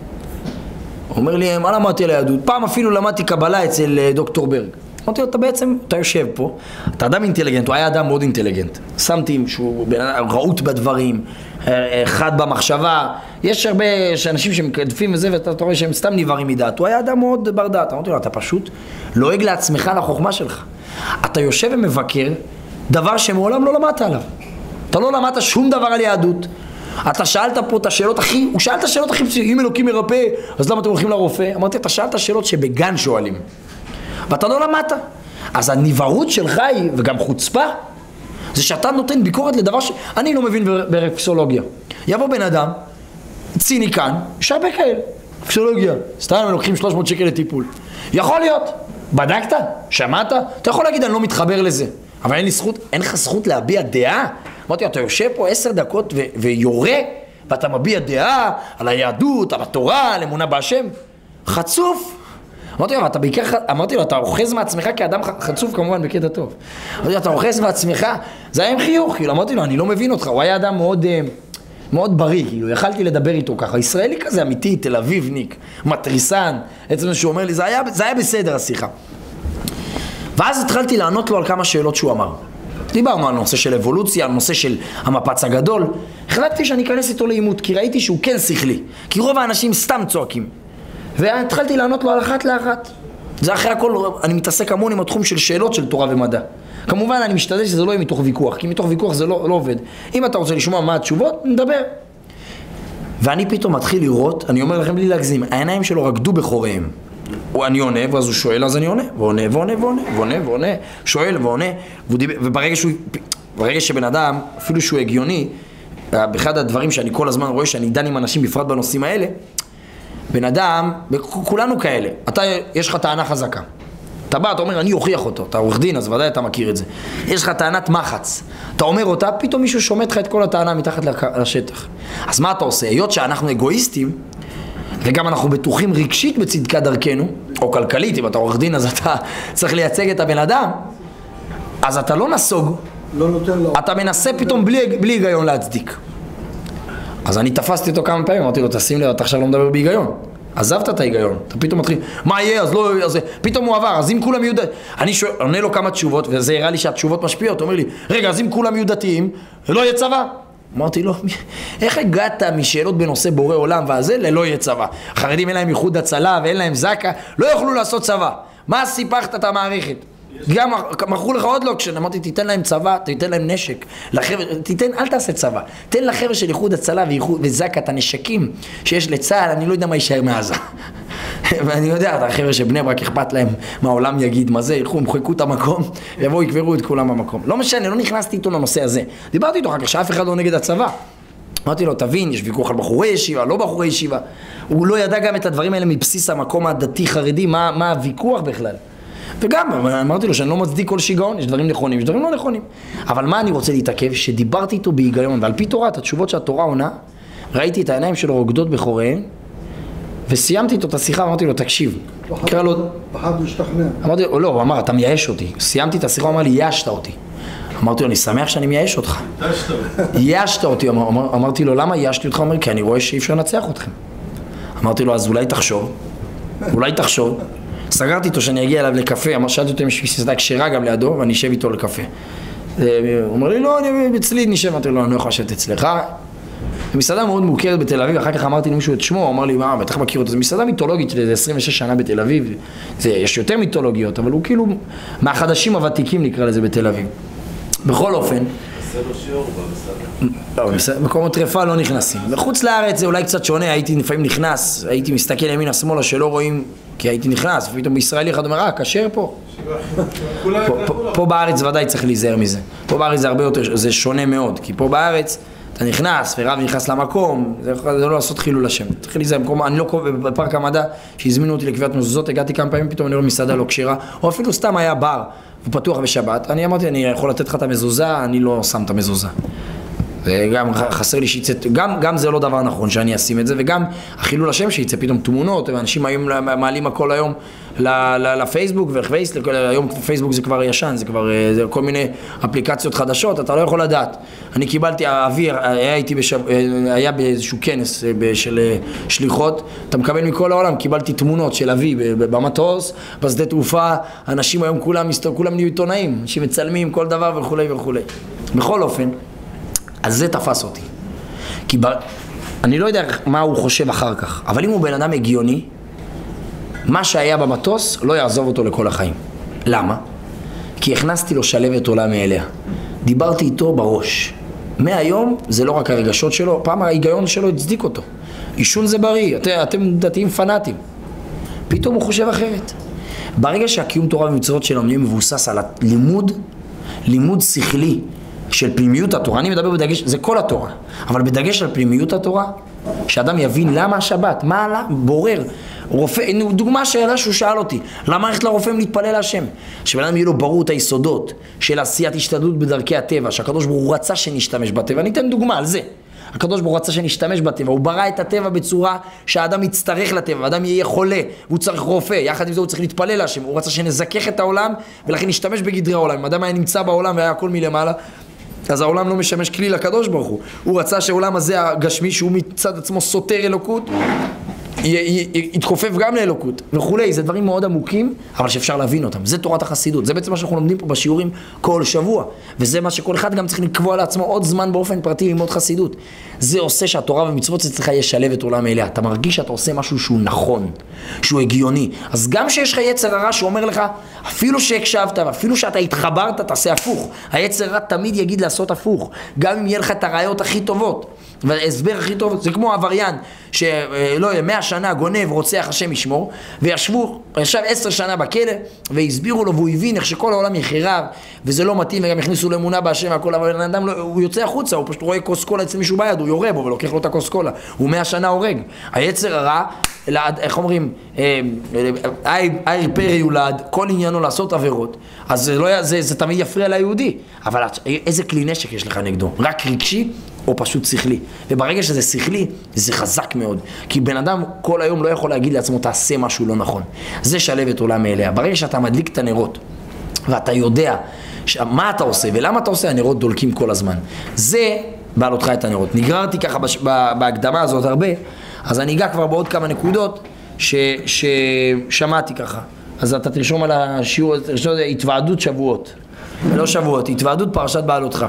הוא אומר לי, מה למדתי על היהדות? פעם אפילו למדתי קבלה אצל דוקטור ברג. אמרתי לו, אתה יושב פה, אתה אדם אינטליגנט, הוא היה אדם מאוד אינטליגנט. שמתי שהוא רעות בדברים, חד במחשבה. יש הרבה אנשים שמקדפים וזה, ואתה רואה שהם סתם נבערים מדעת. הוא היה אדם מאוד בר דעת. אמרתי לו, אתה פשוט לועג לעצמך לחוכמה שלך. אתה יושב ומבקר דבר שמעולם לא למדת עליו. אתה לא למדת שום דבר על יהדות. אתה שאלת פה את השאלות הוא שאל את השאלות הכי פשוטות, אם אלוקים מרפא, אז למה אתם הולכים לרופא? אמרתי, אתה שאלת שאלות שבגן שואלים, ואתה לא למדת. אז הנבערות שלך היא, וגם חוצפה, זה שאתה נותן ביקורת לדבר אני לא מבין ברפסולוגיה. יבוא בן אדם, ציניקן, יש הרבה כאלה, רפסולוגיה, סתם הם לוקחים 300 שקל לטיפול. יכול להיות, בדקת, שמעת, אתה יכול להגיד אני לא מתחבר לזה, אבל אין לך זכות להביע דעה. אמרתי, אתה יושב פה 10 דקות ויורה, ואתה מביע דעה על היהדות, על התורה, על אמונה בהשם. חצוף. אמרתי לו, אתה אוחז מעצמך כאדם חצוף, כמובן בקטע טוב. אמרתי לו, אתה אוחז מעצמך, זה היה עם חיוך, כאילו, אמרתי לו, אני לא מבין אותך, הוא היה אדם מאוד בריא, כאילו, יכלתי לדבר איתו ככה, ישראלי כזה אמיתי, תל אביבניק, מטריסן, עצם שהוא אומר לי, זה היה בסדר השיחה. ואז התחלתי לענות לו על כמה שאלות שהוא אמר. דיברנו על נושא של אבולוציה, על נושא של המפץ הגדול. החלטתי שאני אכנס איתו לאימות, כי ראיתי שהוא כן שכלי. כי רוב האנשים סתם צועקים. והתחלתי לענות לו על אחת לאחת. זה אחרי הכל, אני מתעסק המון עם התחום של שאלות של תורה ומדע. כמובן אני משתדל שזה לא יהיה מתוך ויכוח, כי מתוך ויכוח זה לא עובד. אם אתה רוצה לשמוע מה התשובות, נדבר. ואני פתאום מתחיל לראות, אני אומר לכם בלי להגזים, העיניים שלו רקדו בחוריהם. אני עונה, ואז הוא שואל, אז אני עונה, ועונה, שואל ועונה, וברגע שבן אדם, אפילו שהוא הגיוני, באחד הדברים שאני כל הזמן רואה שאני דן עם אנשים בפרט בנושאים האלה, בן אדם, כולנו כאלה, יש לך טענה חזקה. אתה בא, אתה אומר, אני אוכיח אותו, אתה עורך דין, אז ודאי אתה מכיר את זה. יש לך טענת מחץ, אתה אומר אותה, פתאום מישהו שומט לך את כל הטענה מתחת לשטח. אז מה אתה עושה? היות שאנחנו אגואיסטים, וגם אנחנו בטוחים רגשית בצדקת דרכנו, או כלכלית, אם אתה עורך דין, אז אתה צריך לייצג את הבן אדם, אז אתה לא נסוג, לא נותן לו. אתה מנסה פתאום בלי היגיון להצדיק. אז אני תפסתי אותו כמה פעמים, אמרתי לו, תשים לב, אתה עכשיו לא מדבר בהיגיון. עזבת את ההיגיון, אתה פתאום מתחיל, מה יהיה, אז לא, אז פתאום הוא עבר, אז אם כולם יהיו דתיים, אני עונה לו כמה תשובות, וזה הראה לי שהתשובות משפיעות, הוא אומר לי, רגע, אז אם כולם יהיו דתיים, לא יהיה צבא. אמרתי לו, איך הגעת משאלות בנושא בורא עולם והזה ללא יהיה צבא? החרדים אין להם ייחוד הצלה ואין להם זקה, לא יוכלו לעשות צבא. מה סיפחת את המערכת? גם מכרו לך עוד לא, כשאמרתי תיתן להם צבא, תיתן להם נשק, אל תעשה צבא, תן לחבר'ה של ייחוד הצלה וזקה את הנשקים שיש לצה"ל, אני לא יודע מה יישאר מעזה. ואני יודע, החבר'ה שבני ברק אכפת להם מהעולם יגיד מה זה, ילכו, מחקו את המקום, יבואו יקברו את כולם במקום. לא משנה, לא נכנסתי איתו לנושא הזה. דיברתי איתו אחר כך שאף אחד לא נגד הצבא. אמרתי לו, תבין, יש ויכוח על בחורי ישיבה, לא בחורי ישיבה. הוא לא ידע גם את הדברים האלה מבסיס המקום הדתי חרדי, מה הוויכוח בכלל. וגם אמרתי לו שאני לא מצדיק כל שיגעון, יש דברים נכונים, יש דברים לא נכונים. אבל מה אני רוצה להתעכב? שדיברתי איתו בהיגיון, ועל פי תורה, את התשובות שהתורה עונה, ראיתי את העיניים שלו רוקדות בחוריהם, וסיימתי איתו את השיחה, אמרתי לו, תקשיב. פחד להשתכנע. אמרתי לו, לא, הוא אמר, אתה מייאש אותי. סיימתי את השיחה, הוא אמר לי, יאשת אותי. אמרתי לו, אני שמח שאני מייאש אותך. יאשת אותי, אמרתי לו, למה יאשתי אותך? הוא אומר, כי אני רואה שאי אפשר לנצח אתכם. אמרתי לו, אז אולי תחשוב. סגרתי איתו שאני אגיע אליו לקפה, שאלתי אותו אם יש מסעדה כשרה גם לידו, ואני אשב איתו לקפה. הוא אומר לי, לא, אני אצלי נשב, אמרתי לו, אני לא יכול לשבת אצלך. מסעדה מאוד מוכרת בתל אביב, אחר כך אמרתי למישהו את שמו, הוא אמר לי, מה, בטח מכיר אותו, זו מסעדה מיתולוגית של 26 שנה בתל אביב, יש יותר מיתולוגיות, אבל הוא כאילו מהחדשים הוותיקים נקרא לזה בתל אביב. בכל אופן, מקומות טרפה לא נכנסים. בחוץ לארץ זה אולי קצת שונה, הייתי לפעמים נכנס, הייתי מסתכל ימינה שמאלה שלא רואים, כי הייתי נכנס, ופתאום בישראלי אחד אומר, כשר פה. פה בארץ ודאי צריך להיזהר מזה. פה בארץ זה הרבה יותר, זה שונה מאוד, כי פה בארץ אתה נכנס ורב נכנס למקום, זה לא לעשות חילול השם. צריך להיזהר, אני לא בפארק המדע, שהזמינו אותי לקביעת מזוזות, הגעתי כמה פעמים, פתאום אני רואה מסעדה לא כשרה, או אפילו סתם היה בר ופתוח בשבת, אני אמרתי, אני יכול לתת לך את המזוזה, אני לא שם את המזוזה. וגם חסר לי שיצא, גם זה לא דבר נכון שאני אשים את זה, וגם החילול השם שיצא פתאום תמונות, ואנשים היום מעלים הכל היום לפייסבוק, היום פייסבוק זה כבר ישן, זה כבר כל מיני אפליקציות חדשות, אתה לא יכול לדעת. אני קיבלתי, האוויר, היה באיזשהו כנס של שליחות, אתה מקבל מכל העולם, קיבלתי תמונות של אבי במטוס, בשדה תעופה, אנשים היום כולם נהיו עיתונאים, אנשים מצלמים כל דבר וכו' וכו'. בכל אופן, אז זה תפס אותי. כי אני לא יודע מה הוא חושב אחר כך, אבל אם הוא בן אדם הגיוני, מה שהיה במטוס לא יעזוב אותו לכל החיים. למה? כי הכנסתי לו שלבת עולה מאליה. דיברתי איתו בראש. מהיום זה לא רק הרגשות שלו, פעם ההיגיון שלו הצדיק אותו. עישון זה בריא, אתם דתיים פנאטים. פתאום הוא חושב אחרת. ברגע שהקיום תורה ומצוות שלנו נהיה מבוסס על לימוד שכלי, של פנימיות התורה, אני מדבר בדגש, זה כל התורה, אבל בדגש על פנימיות התורה, שאדם יבין למה השבת, מה בורר, רופא, דוגמה שאלה שהוא שאל אותי, למה הלכת לרופאים להתפלל להשם? שבאדם יהיה לו ברור את היסודות של עשיית השתדלות בדרכי הטבע, שהקדוש ברוך הוא רצה שנשתמש בטבע, אני אתן דוגמה על זה. הקדוש ברוך הוא רצה שנשתמש בטבע, הוא ברא את הטבע בצורה שהאדם יצטרך לטבע, האדם יהיה חולה, והוא צריך רופא, יחד עם זה הוא צריך להתפלל להשם, הוא רצה שנזכך את העולם, ולכן נשתמש בגדרי העולם. אם האדם היה נמצא בעולם והיה הכל מלמעלה, אז העולם לא משמש כלי לקדוש ברוך הוא. הוא רצה שהעולם הזה הגשמי, שהוא מצד עצמו סותר אלוקות, יתכופף גם לאלוקות וכולי, זה דברים מאוד עמוקים, אבל שאפשר להבין אותם. זה תורת החסידות, זה בעצם מה שאנחנו לומדים פה בשיעורים כל שבוע, וזה מה שכל אחד גם צריך לקבוע לעצמו עוד זמן באופן פרטי ללמוד חסידות. זה עושה שהתורה ומצוות אצלך ישלב את עולם אליה, אתה מרגיש שאתה עושה משהו שהוא נכון, שהוא הגיוני. אז גם שיש לך יצר הרע שאומר לך, אפילו שהקשבת, אפילו שאתה התחברת, תעשה הפוך. היצר הרע תמיד יגיד לעשות הפוך, גם אם יהיה לך את הראיות הכי טובות. וההסבר הכי טוב, זה כמו עבריין שלא יהיה 100 שנה גונב, רוצח, השם ישמור, וישב 10 שנה בכלא והסבירו לו והוא הבין איך שכל העולם יחרב וזה לא מתאים וגם הכניסו לאמונה בהשם והכל, אבל האדם הוא יוצא החוצה, הוא פשוט רואה כוס קולה אצל מישהו ביד, הוא יורה בו ולוקח לו את הכוס קולה, הוא 100 שנה הורג. היצר הרע, איך אומרים, אייר פרי יולד, כל עניינו לעשות עבירות, אז זה תמיד יפריע ליהודי, אבל איזה כלי נשק יש לך נגדו? רק רגשי או פשוט שכלי? וברגע שזה שכלי, זה חזק מאוד, כי בן אדם כל היום לא יכול להגיד לעצמו תעשה משהו לא נכון. זה שלב את עולם מאליה. ברגע שאתה מדליק את הנרות ואתה יודע מה אתה עושה ולמה אתה עושה, הנרות דולקים כל הזמן. זה בעל אותך את הנרות. נגררתי ככה בהקדמה הזאת הרבה, אז אני אגע כבר בעוד כמה נקודות ששמעתי ככה. אז אתה תרשום על השיעור, תרשום התוועדות שבועות, לא שבועות, התוועדות פרשת בעל אותך.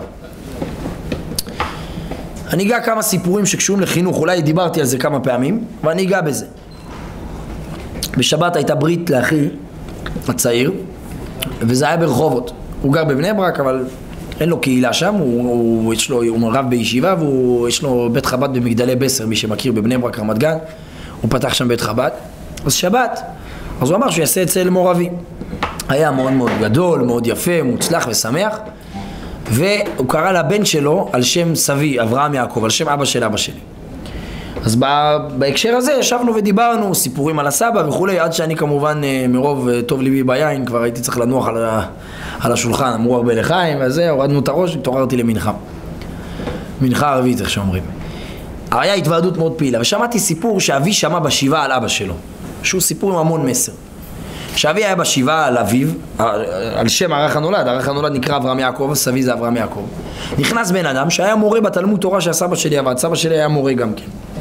אני אגע כמה סיפורים שקשורים לחינוך, אולי דיברתי על זה כמה פעמים, ואני אגע בזה. בשבת הייתה ברית לאחי הצעיר, וזה היה ברחובות. הוא גר בבני ברק, אבל אין לו קהילה שם, הוא רב בישיבה, ויש לו בית חב"ד במגדלי בסר, מי שמכיר בבני ברק, רמת גן, הוא פתח שם בית חב"ד. אז שבת, אז הוא אמר שהוא יעשה אצל מורבי. היה מאוד מאוד גדול, מאוד יפה, מוצלח ושמח, והוא קרא לבן שלו על שם סבי, אברהם יעקב, על שם אבא של אבא שלי. אז בהקשר הזה ישבנו ודיברנו סיפורים על הסבא וכולי, עד שאני כמובן מרוב טוב ליבי ביין כבר הייתי צריך לנוח על השולחן, אמרו הרבה לחיים וזה, הורדנו את הראש, התעוררתי למנחה. מנחה ערבית, איך שאומרים. היה התוועדות מאוד פעילה, ושמעתי סיפור שאבי שמע בשבעה על אבא שלו, שהוא סיפור עם המון מסר. שאבי היה בשבעה על אביו, על שם ערך הנולד, ערך הנולד נקרא אברהם יעקב, סבי זה אברהם יעקב. נכנס בן אדם שהיה מורה בתלמוד תורה שהסבא שלי עבד, סבא שלי היה מורה גם כן.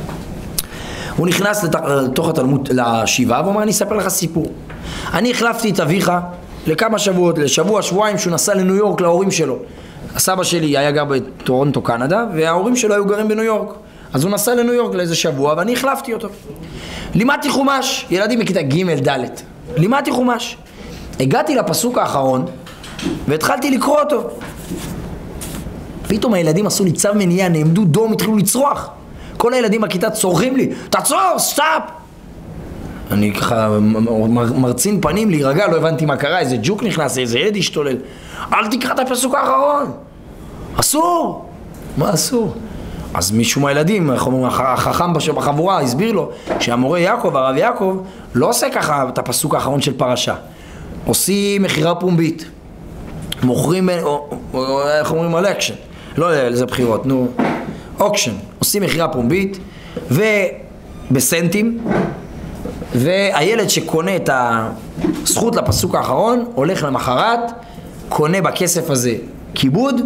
הוא נכנס לתוך התלמוד, לשבעה, ואומר, אני אספר לך סיפור. אני החלפתי את אביך לכמה שבועות, לשבוע, שבועיים, שהוא נסע לניו יורק להורים שלו. הסבא שלי היה גר בטורונטו, קנדה, וההורים שלו היו גרים בניו יורק. אז הוא נסע לניו יורק לאיזה שבוע, ואני החלפתי אותו. לימדתי חומש, ילדים בכיתה ג' ד'. לימדתי חומש. הגעתי לפסוק האחרון, והתחלתי לקרוא אותו. פתאום הילדים עשו לי צו מניעה, נעמדו דום, התחילו לצרוח. כל הילדים בכיתה צורכים לי, תעצור, סטאפ! אני ככה מרצין פנים להירגע, לא הבנתי מה קרה, איזה ג'וק נכנס, איזה ילד השתולל. אל תקרא את הפסוק האחרון! אסור! מה אסור? אז מישהו מהילדים, החכם בחבורה, הסביר לו שהמורה יעקב, הרב יעקב, לא עושה ככה את הפסוק האחרון של פרשה. עושים מחירה פומבית. מוכרים, איך אומרים על אקשן? לא, זה בחירות, נו. אוקשן. עושים מחירה פומבית, ובסנטים, והילד שקונה את הזכות לפסוק האחרון, הולך למחרת, קונה בכסף הזה כיבוד,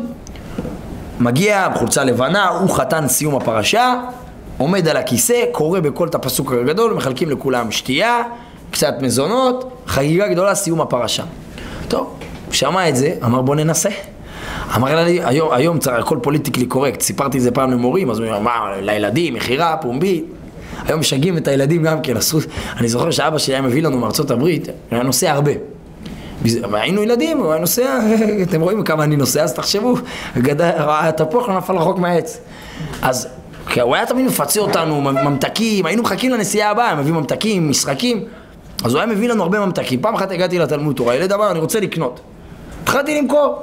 מגיע בחולצה לבנה, הוא חתן סיום הפרשה, עומד על הכיסא, קורא בכל את הפסוק הגדול, מחלקים לכולם שתייה, קצת מזונות, חגיגה גדולה, סיום הפרשה. טוב, שמע את זה, אמר בוא ננסה. אמר לי, היום צריך הכל פוליטיקלי קורקט, סיפרתי את זה פעם למורים, אז הוא אמר, לילדים, מחירה, פומבי. היום משגעים את הילדים גם כן, אני זוכר שאבא שלי היה מביא לנו מארצות הברית, היה נוסע הרבה. והיינו ילדים, הוא היה נוסע, אתם רואים כמה אני נוסע, אז תחשבו, התפוח לא נפל רחוק מהעץ. אז הוא היה תמיד מפצה אותנו, ממתקים, היינו מחכים לנסיעה הבאה, הם מביאים ממתקים, משחקים, אז הוא היה מביא לנו הרבה ממתקים. פעם אחת הגעתי לתלמוד תורה, ילד אמר, אני רוצה לקנות. התחלתי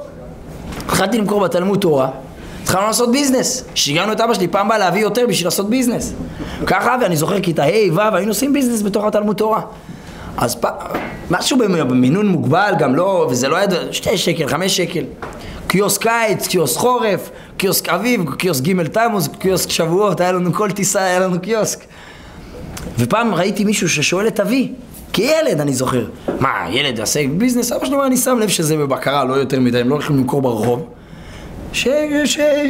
למכור בתלמוד תורה, התחלנו לעשות ביזנס, שיגענו את אבא שלי, פעם בא להביא יותר בשביל לעשות ביזנס. ככה, ואני זוכר כיתה ה' ו', היינו עושים ביזנס בתוך התלמוד תורה. אז משהו במינון מוגבל גם לא, וזה לא היה 2 שקל, 5 שקל. קיוסק קיץ, קיוסק חורף, קיוסק אביב, קיוסק ג' תמוז, קיוסק שבועות, היה לנו כל טיסה, היה לנו קיוסק. ופעם ראיתי מישהו ששואל את אבי, כילד אני זוכר, מה, ילד עושה ביזנס? אבא שלו, אני שם לב שזה בבקרה, לא יותר מדי, הם לא הולכים למכור ברחוב.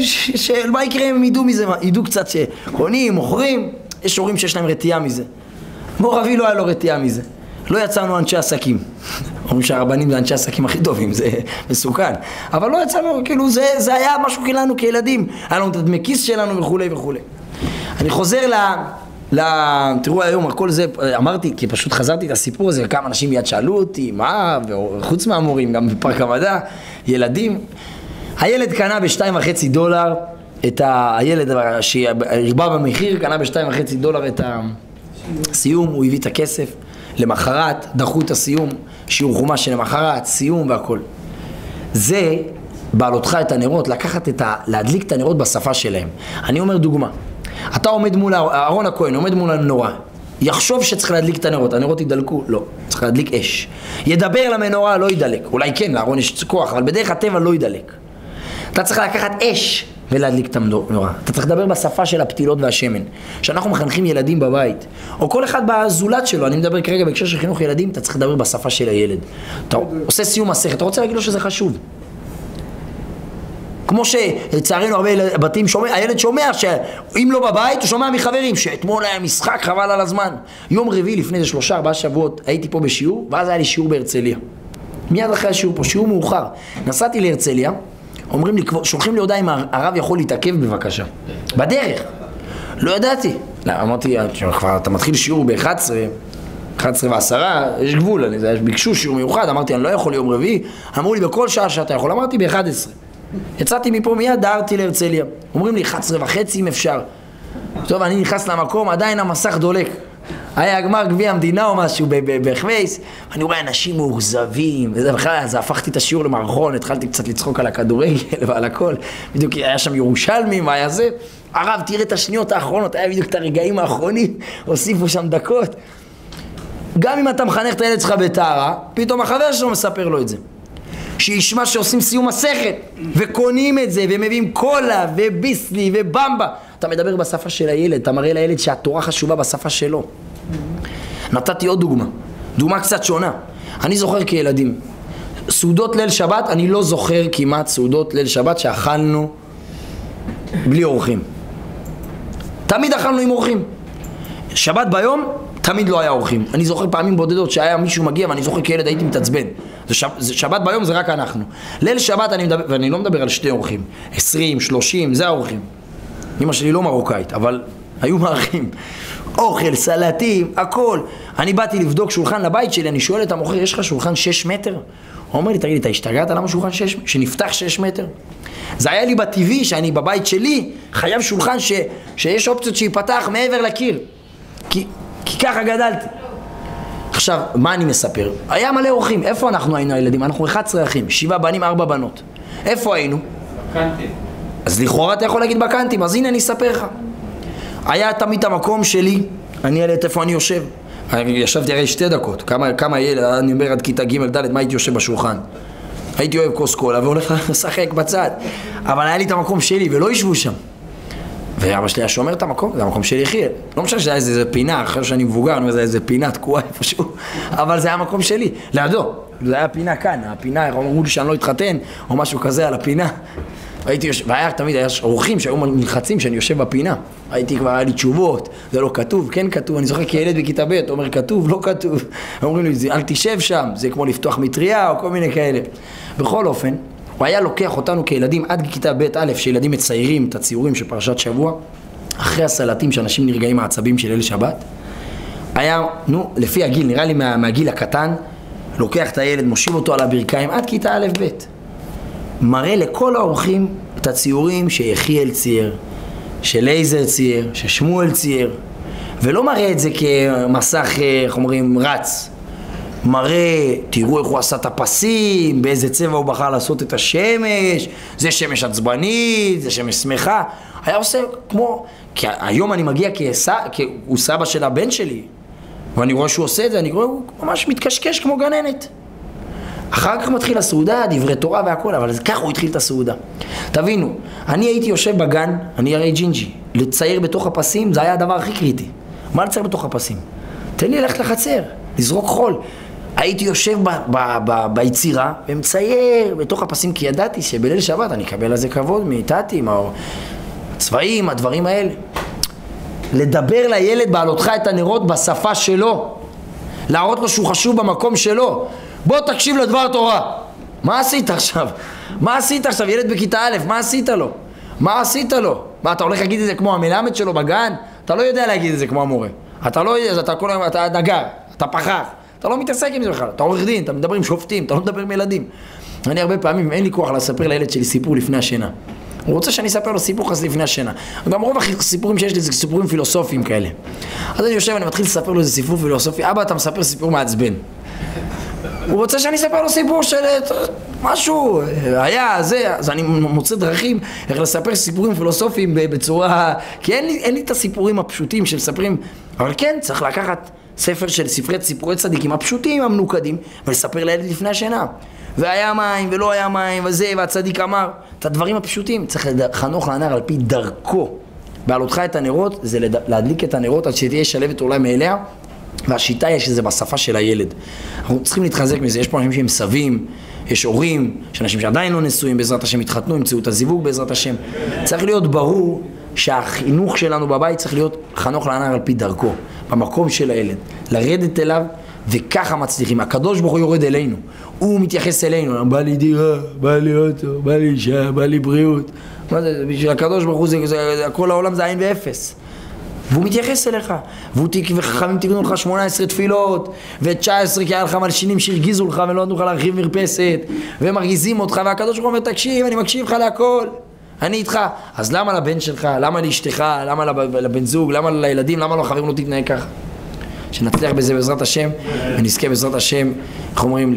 מה יקרה אם הם ידעו מזה? ידעו קצת שקונים, מוכרים, יש הורים שיש להם רתיעה מזה. מור אבי לא היה לו רתיעה מזה. לא יצאנו אנשי עסקים. אומרים שהרבנים זה אנשי עסקים הכי טובים, זה מסוכן. אבל לא יצאנו, כאילו זה היה משהו שלנו כילדים. היה לנו את הדמי כיס שלנו וכו' וכו'. אני חוזר תראו היום, הכל זה, אמרתי, כי פשוט חזרתי את הסיפור הזה, וכמה אנשים מיד שאלו אותי, מה, וחוץ מהמורים, גם בפארק המדע, ילדים. הילד קנה $2.5, הילד שהרבה במחיר, קנה $2.5 את הסיום, הוא הביא את הכסף, למחרת, דחו את הסיום, שיעור חומש של למחרת, סיום והכל. זה בעלותך את הנרות, להדליק את הנרות בשפה שלהם. אני אומר דוגמה, אתה עומד מול, אהרון הכהן עומד מול הנורה, יחשוב שצריך להדליק את הנרות, הנרות ידלקו? לא, צריך להדליק אש. ידבר למנורה, לא ידלק. אולי כן, לאהרון יש כוח, אבל בדרך הטבע לא ידלק. אתה צריך לקחת אש ולהדליק את המנורה. אתה צריך לדבר בשפה של הפתילות והשמן. כשאנחנו מחנכים ילדים בבית, או כל אחד בזולת שלו, אני מדבר כרגע בהקשר של חינוך ילדים, אתה צריך לדבר בשפה של הילד. אתה עושה סיום מסכת, אתה רוצה להגיד לו שזה חשוב. כמו שלצערנו הרבה בתים שומע, הילד שומע שאם לא בבית הוא שומע מחברים שאתמול היה משחק חבל על הזמן. יום רביעי לפני 3-4 שבועות הייתי פה בשיעור, ואז היה לי שיעור בהרצליה. מיד אחרי השיעור פה, שיעור מאוחר. נסעתי להרצליה, אומרים לי, שולחים לי הודעה אם הרב יכול להתעכב בבקשה. בדרך. לא ידעתי. אמרתי, אתה מתחיל שיעור ב-11:10, יש גבול, ביקשו שיעור מיוחד, אמרתי, אני לא יכול יום רביעי, אמרו לי בכל שעה שאתה יכול, אמרתי ב-11. יצאתי מפה מיד, דהרתי להרצליה. אומרים לי 11:30 אם אפשר. טוב, אני נכנס למקום, עדיין המסך דולק. היה גמר גביע המדינה או משהו בחווייס, ואני רואה אנשים מאוכזבים, וזה בכלל, אז הפכתי את השיעור למערכון, התחלתי קצת לצחוק על הכדורגל ועל הכל. בדיוק היה שם ירושלמים, היה זה. הרב, תראה את השניות האחרונות, היה בדיוק את הרגעים האחרונים, הוסיפו שם דקות. גם אם אתה מחנך את הילד שלך בטהרה, פתאום החבר שלו מספר לו את זה. שישמע שעושים סיום מסכת, וקונים את זה, ומביאים קולה, וביסלי, ובמבה. אתה מדבר בשפה של הילד, אתה מראה לילד שהתורה חשובה בשפה שלו. נתתי עוד דוגמה קצת שונה. אני זוכר כילדים, סעודות ליל שבת, אני לא זוכר כמעט סעודות ליל שבת שאכלנו בלי אורחים. תמיד אכלנו עם אורחים. שבת ביום, תמיד לא היה אורחים. אני זוכר פעמים בודדות שהיה מישהו מגיע, ואני זוכר כילד הייתי מתעצבן. שבת ביום זה רק אנחנו. ליל שבת אני מדבר, ואני לא מדבר על 2 אורחים, 20, 30, זה האורחים. אמא שלי לא מרוקאית, אבל היו מארחים. אוכל, סלטים, הכל. אני באתי לבדוק שולחן לבית שלי, אני שואל את המוכר, יש לך שולחן 6 מטר? הוא אומר לי, תגיד לי, אתה השתגעת למה שולחן 6, שנפתח 6 מטר? זה היה לי בטבעי שאני בבית שלי חייב שולחן שיש אופציות שיפתח מעבר לקיר. כי ככה גדלתי. עכשיו, מה אני מספר? היה מלא אורחים. איפה אנחנו היינו הילדים? אנחנו 11 אחים, 7 בנים, 4 בנות. איפה היינו? בקנטים. אז לכאורה אתה יכול להגיד בקנטים, אז הנה אני אספר לך. היה תמיד המקום שלי, אני ילד איפה אני יושב. ישבתי הרי 2 דקות. כמה ילד, אני אומר עד כיתה ג' ד', מה הייתי יושב בשולחן? הייתי אוהב כוס קולה והולך לשחק בצד. אבל היה לי את המקום שלי ולא ישבו שם. ואבא שלי היה שומר את המקום, זה המקום שלי יחיה. לא משנה שזה היה איזה פינה, אחרי שאני מבוגר, אני אומר, זה איזה פינה תקועה איפשהו, אבל זה היה המקום שלי, לידו. זה היה פינה כאן, הפינה, אמרו לי שאני לא אתחתן, או משהו כזה על הפינה. והיה תמיד, היה אורחים שהיו מלחצים שאני יושב בפינה. הייתי כבר, היה לי תשובות, זה לא כתוב, כן כתוב, אני זוכר כילד בכיתה ב', אומר כתוב, לא כתוב. אומרים לי, אל תשב שם, זה כמו לפתוח מטריה או כל מיני כאלה. בכל אופן, הוא היה לוקח אותנו כילדים עד כיתה ב' א', שילדים מציירים את הציורים של פרשת שבוע, אחרי הסלטים שאנשים נרגעים מהעצבים של ליל שבת, היה, לפי הגיל, נראה לי מהגיל הקטן, לוקח את הילד, מושיב אותו על הברכיים עד כיתה א' ב', מראה לכל האורחים את הציורים שיחיאל צייר, שלייזר צייר, ששמואל צייר, ולא מראה את זה כמסך, איך אומרים, רץ. מראה, תראו איך הוא עשה את הפסים, באיזה צבע הוא בחר לעשות את השמש, זה שמש עצבנית, זה שמש שמחה. היה עושה כמו, כי היום אני מגיע כי הוא סבא של הבן שלי, ואני רואה שהוא עושה את זה, אני רואה, הוא ממש מתקשקש כמו גננת. אחר כך מתחיל הסעודה, דברי תורה והכל, אבל ככה הוא התחיל את הסעודה. תבינו, אני הייתי יושב בגן, אני הרי ג'ינג'י, לצייר בתוך הפסים זה היה הדבר הכי קריטי. מה לצייר בתוך הפסים? תן לי ללכת לחצר, לזרוק חול. הייתי יושב ביצירה ומצייר בתוך הפסים, כי ידעתי שבליל שבת אני אקבל על זה כבוד מאיתתי, עם הצבעים, הדברים האלה. לדבר לילד בעלותך את הנרות בשפה שלו, להראות לו שהוא חשוב במקום שלו. בוא תקשיב לדבר תורה. מה עשית עכשיו? מה עשית עכשיו? ילד בכיתה א', מה עשית לו? מה עשית לו? מה, אתה הולך להגיד את זה כמו המלמד שלו בגן? אתה לא יודע להגיד את זה כמו המורה. אתה לא יודע, אתה כל היום, אתה נגר, אתה פחח, אתה לא מתעסק עם זה בכלל, אתה עורך דין, אתה מדבר עם שופטים, אתה לא מדבר עם ילדים. אני הרבה פעמים, אין לי כוח לספר לילד שלי סיפור לפני השינה. הוא רוצה שאני אספר לו סיפור חס לפני השינה. גם רוב הסיפורים שיש לי זה סיפורים פילוסופיים כאלה. אז אני יושב ואני מתחיל לספר לו איזה סיפור פילוסופי. אבא, אתה מספר סיפור מעצבן. הוא רוצה שאני אספר לו סיפור של משהו, היה, זה, אז אני מוצא דרכים איך לספר סיפורים פילוסופיים בצורה, כי אין לי את הסיפורים הפשוטים שמספרים, אבל כן, צריך לקחת ספר של סיפורי צדיקים הפשוטים, המנוקדים, ולספר לילד לפני השינה. והיה מים ולא היה מים וזה, והצדיק אמר, את הדברים הפשוטים, צריך חנוך לנער על פי דרכו. בעלותך את הנרות, זה להדליק את הנרות עד שתהיה שלבת עולה מאליה, והשיטה יש שזה בשפה של הילד. אנחנו צריכים להתחזק מזה, יש פה אנשים שהם סבים, יש הורים, יש אנשים שעדיין לא נשואים, בעזרת השם התחתנו, ימצאו את הזיווג בעזרת השם. צריך להיות ברור שהחינוך שלנו בבית צריך להיות חנוך לנער על פי דרכו, במקום של הילד, לרדת אליו, וככה מצליחים. הקדוש ברוך הוא יורד אלינו, הוא מתייחס אלינו, בא לי דירה, בא לי אוטו, בא לי אישה, בא לי בריאות. מה זה? בשביל הקדוש ברוך הוא כל העולם זה עין ואפס. והוא מתייחס אליך, וחכמים תקנו לך 18 תפילות ו19 כי היה לך מלשינים שהרגיזו לך ולא נתנו לך להרחיב מרפסת ומרגיזים אותך, והקדוש ברוך הוא אומר תקשיב, אני מקשיב לך להכל, אני איתך. אז למה לבן שלך, למה לאשתך, למה לבן זוג, למה לילדים, למה לחברים לא תתנהג ככה? שנצליח בזה בעזרת השם ונזכה בעזרת השם. איך אומרים,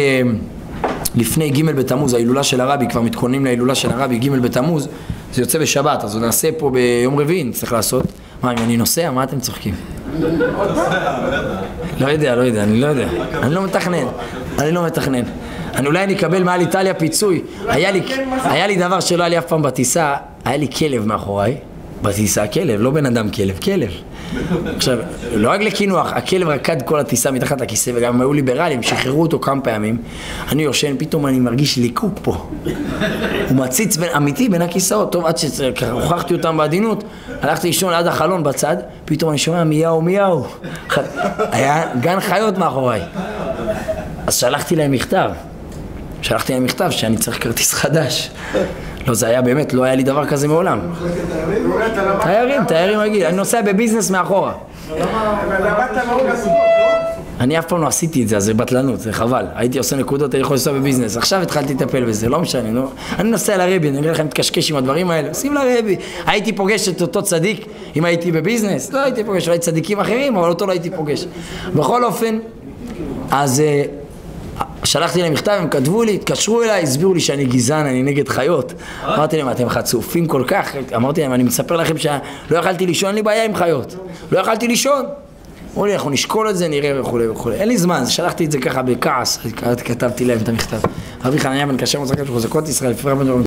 לפני ג' בתמוז, ההילולה של הרבי, כבר מתכוננים להילולה של הרבי, ג' בתמוז, זה יוצא בשבת, אז נעשה פה ביום רביעי, נצטרך לעשות. מה, אם אני נוסע? מה אתם צוחקים? לא יודע, אני לא יודע. אני לא מתכנן. אולי אני אקבל מעל איטליה פיצוי. היה לי דבר שלא היה לי אף פעם בטיסה, היה לי כלב מאחוריי. בטיסה, כלב, לא בן אדם, כלב. עכשיו, לא רק לקינוח, הכלב רקד כל הטיסה מתחת לכיסא, וגם הם היו ליברליים, שחררו אותו כמה פעמים. אני יושן, פתאום אני מרגיש ליקוק פה. הוא מציץ אמיתי בין הכיסאות, טוב, עד שהוכחתי אותם בעדינות, הלכתי לישון ליד החלון בצד, פתאום אני שומע מיהו. היה גן חיות מאחוריי. אז שלחתי להם מכתב שאני צריך כרטיס חדש. לא, זה היה באמת, לא היה לי דבר כזה מעולם. תיירים רגיל, אני נוסע בביזנס מאחורה. אני אף פעם לא עשיתי את זה, אז זה בטלנות, זה חבל. הייתי עושה נקודות, אני יכול לנסוע בביזנס. עכשיו התחלתי לטפל בזה, לא משנה. אני נוסע לרבי, אני אגיד לכם, תקשקש עם הדברים האלה, שים לרבי. הייתי פוגש את אותו צדיק אם הייתי בביזנס? לא הייתי פוגש, אולי צדיקים אחרים, אבל אותו לא הייתי פוגש. בכל אופן, אז שלחתי להם מכתב, הם כתבו לי, התקשרו אליי, הסבירו לי שאני גזען, אני נגד חיות. אמרתי להם, אתם חצופים כל כך. אמרתי להם, אני מספר לכם שלא יכלתי לישון, אין לי בעיה עם חיות. לא יכלתי לישון. אמרו לי, אנחנו נשקול את זה, נראה וכו'. אין לי זמן, שלחתי את זה ככה בכעס, כתבתי להם את המכתב. רבי חנניה בן קשה מוצא קדוש חזקות ישראל,